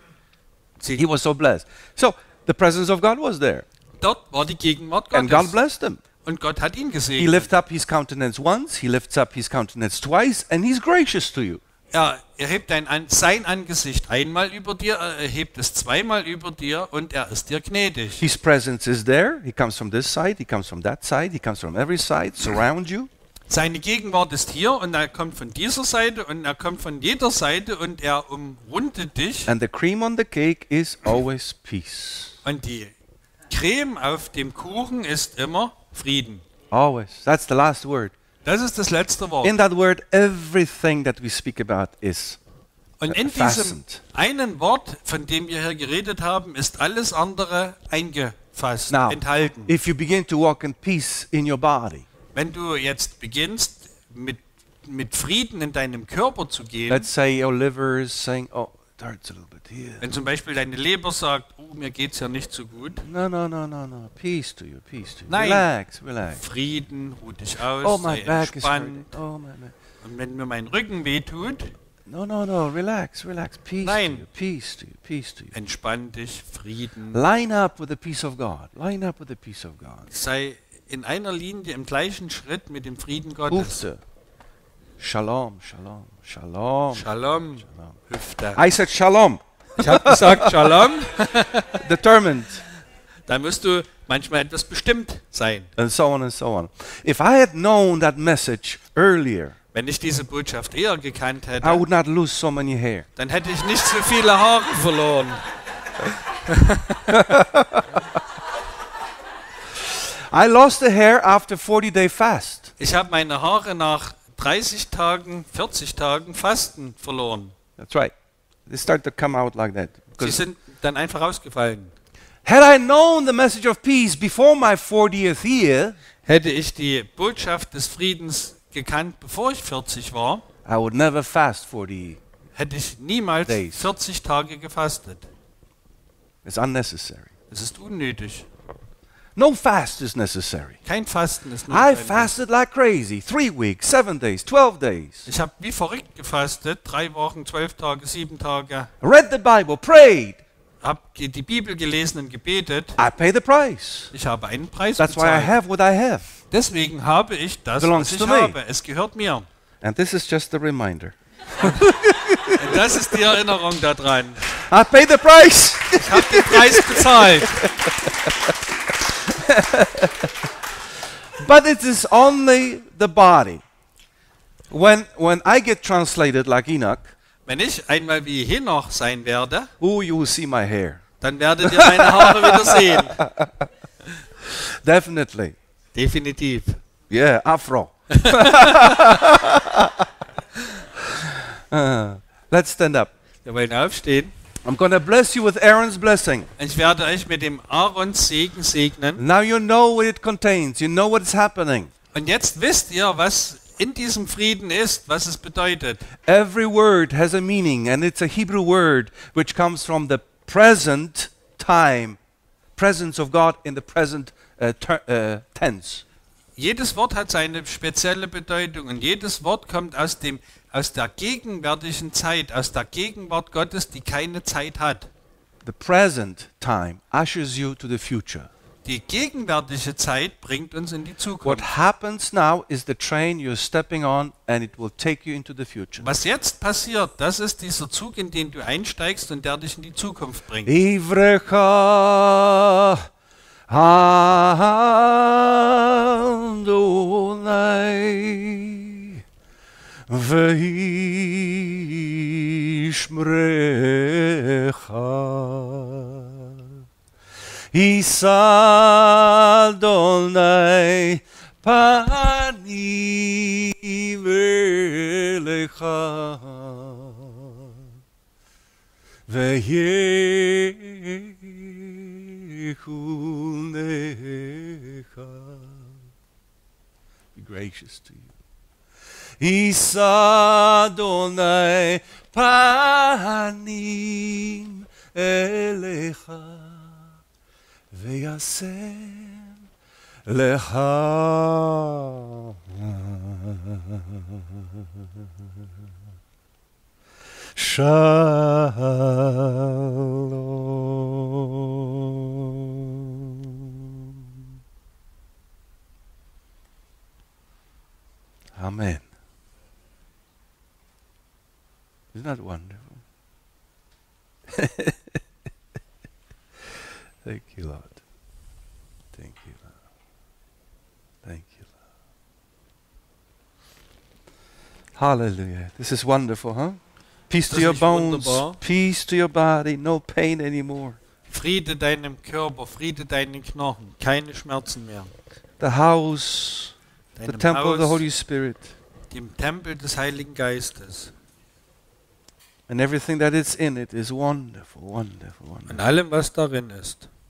Sie, He was so blessed. So, the presence of God was there. dort war die Gegenwart And God Gottes. blessed him. Und Gott hat ihn He gesegnet. lifts up his countenance once, he lifts up his countenance twice, and he's gracious to you. Er erhebt ein, An- sein Angesicht einmal über dir, er erhebt es zweimal über dir und er ist dir gnädig. His presence is there. He comes from this side, he comes from that side, he comes from every side, surround you. Seine Gegenwart ist hier und er kommt von dieser Seite und er kommt von jeder Seite und er umrundet dich. And the cream on the cake is always peace. Und die Creme auf dem Kuchen ist immer Frieden. Always. That's the last word. Das ist das letzte Wort. In that word, everything that we speak about is Und in diesem fastened. einen Wort, von dem wir hier geredet haben, ist alles andere eingefasst, Now, enthalten. if you begin to walk in peace in your body, Wenn du jetzt beginnst, mit, mit Frieden in deinem Körper zu gehen, let's say your liver is saying, oh, it hurts a little bit here. wenn zum Beispiel deine Leber sagt, oh, mir geht's ja nicht so gut, No, no, no, no, no. Peace to you, peace to you. Nein. Relax, relax. Frieden, ruh dich aus, Oh, my sei back is hurting. entspannt. Oh, my, my. Und wenn mir mein Rücken wehtut, No, no, no. Relax, relax. Peace Nein. to you, peace to you, peace to you. entspann dich, Frieden. Line up with the peace of God. Line up with the peace of God. Sei in einer Linie, im gleichen Schritt mit dem Frieden Gottes. Ufte. Shalom, shalom, shalom. Shalom, Hüfte. I said shalom. Ich habe gesagt Shalom. Determined. Da musst du manchmal etwas bestimmt sein. And so on and so on. If I had known that message earlier, Wenn ich diese Botschaft eher gekannt I hätte, would not lose so many hair. dann hätte ich nicht so viele Haare verloren. I lost the hair after forty day fast. Ich habe meine Haare nach dreißig Tagen, vierzig Tagen Fasten verloren. That's right. They start to come out like that. Sie 'Cause sind dann einfach ausgefallen. had I known the message of peace before my fortieth year, Hätte ich die Botschaft des Friedens gekannt, bevor ich vierzig war, I would never fast forty. hätte ich niemals Days. vierzig Tage gefastet. It's unnecessary. Es ist unnötig. No fast is necessary. Kein Fasten ist I notwendig. fasted like crazy. Three weeks, seven days, twelve days. Ich habe wie verrückt gefastet, drei Wochen, zwölf Tage, sieben Tage. Read the Bible, prayed. Habe die Bibel gelesen und gebetet. I pay the price. Ich habe einen Preis That's why I bezahlt. have what I have. Deswegen habe ich das, Belongs was ich to me. habe. Es gehört mir. And this is just a reminder. Und das ist die Erinnerung daran. I pay the price. Ich habe den Preis bezahlt. But it is only the body. When when I get translated like Enoch, Wenn ich einmal wie Henoch sein werde, oh, you will see my hair. dann werdet ihr meine Haare wieder sehen. Definitely. Definitiv. Yeah, afro. Uh, let's stand up. Wir wollen aufstehen. I'm going to bless you with Aaron's blessing. Ich werde euch mit dem Aarons Segen segnen. Now you know what it contains. You know what is happening. Und jetzt wisst ihr, was in diesem Frieden ist, was es bedeutet. Every word has a meaning, and it's a Hebrew word which comes from the present time, presence of God in the present uh, ter- uh, tense. Jedes Wort hat seine spezielle Bedeutung und jedes Wort kommt aus, dem, aus der gegenwärtigen Zeit, aus der Gegenwart Gottes, die keine Zeit hat. The present time ushers you to the future. Die gegenwärtige Zeit bringt uns in die What Zukunft. happens now is the train you're stepping on, and it will take you into the future. Was jetzt passiert, das ist dieser Zug, in den du einsteigst und der dich in die Zukunft bringt. Ivrecha Adonai Veishmrecha Isadonai Pani Velecha Veyechunecha. Be gracious to you. Isadonai Panim Elecha Veyasem Lecha. Shalom. Amen. Isn't that wonderful? Thank you, Lord. Thank you, Lord. Thank you, Lord. Hallelujah. This is wonderful, huh? Peace to Das your ist bones, wunderbar. peace to your body, no pain anymore. Friede deinem Körper, Friede deinen Knochen, keine Schmerzen mehr. The house, the Deinem temple of the Haus, Holy Spirit, dem Tempel des Heiligen Geistes. and everything that is in it is wonderful, wonderful, wonderful. Und allem, was darin ist.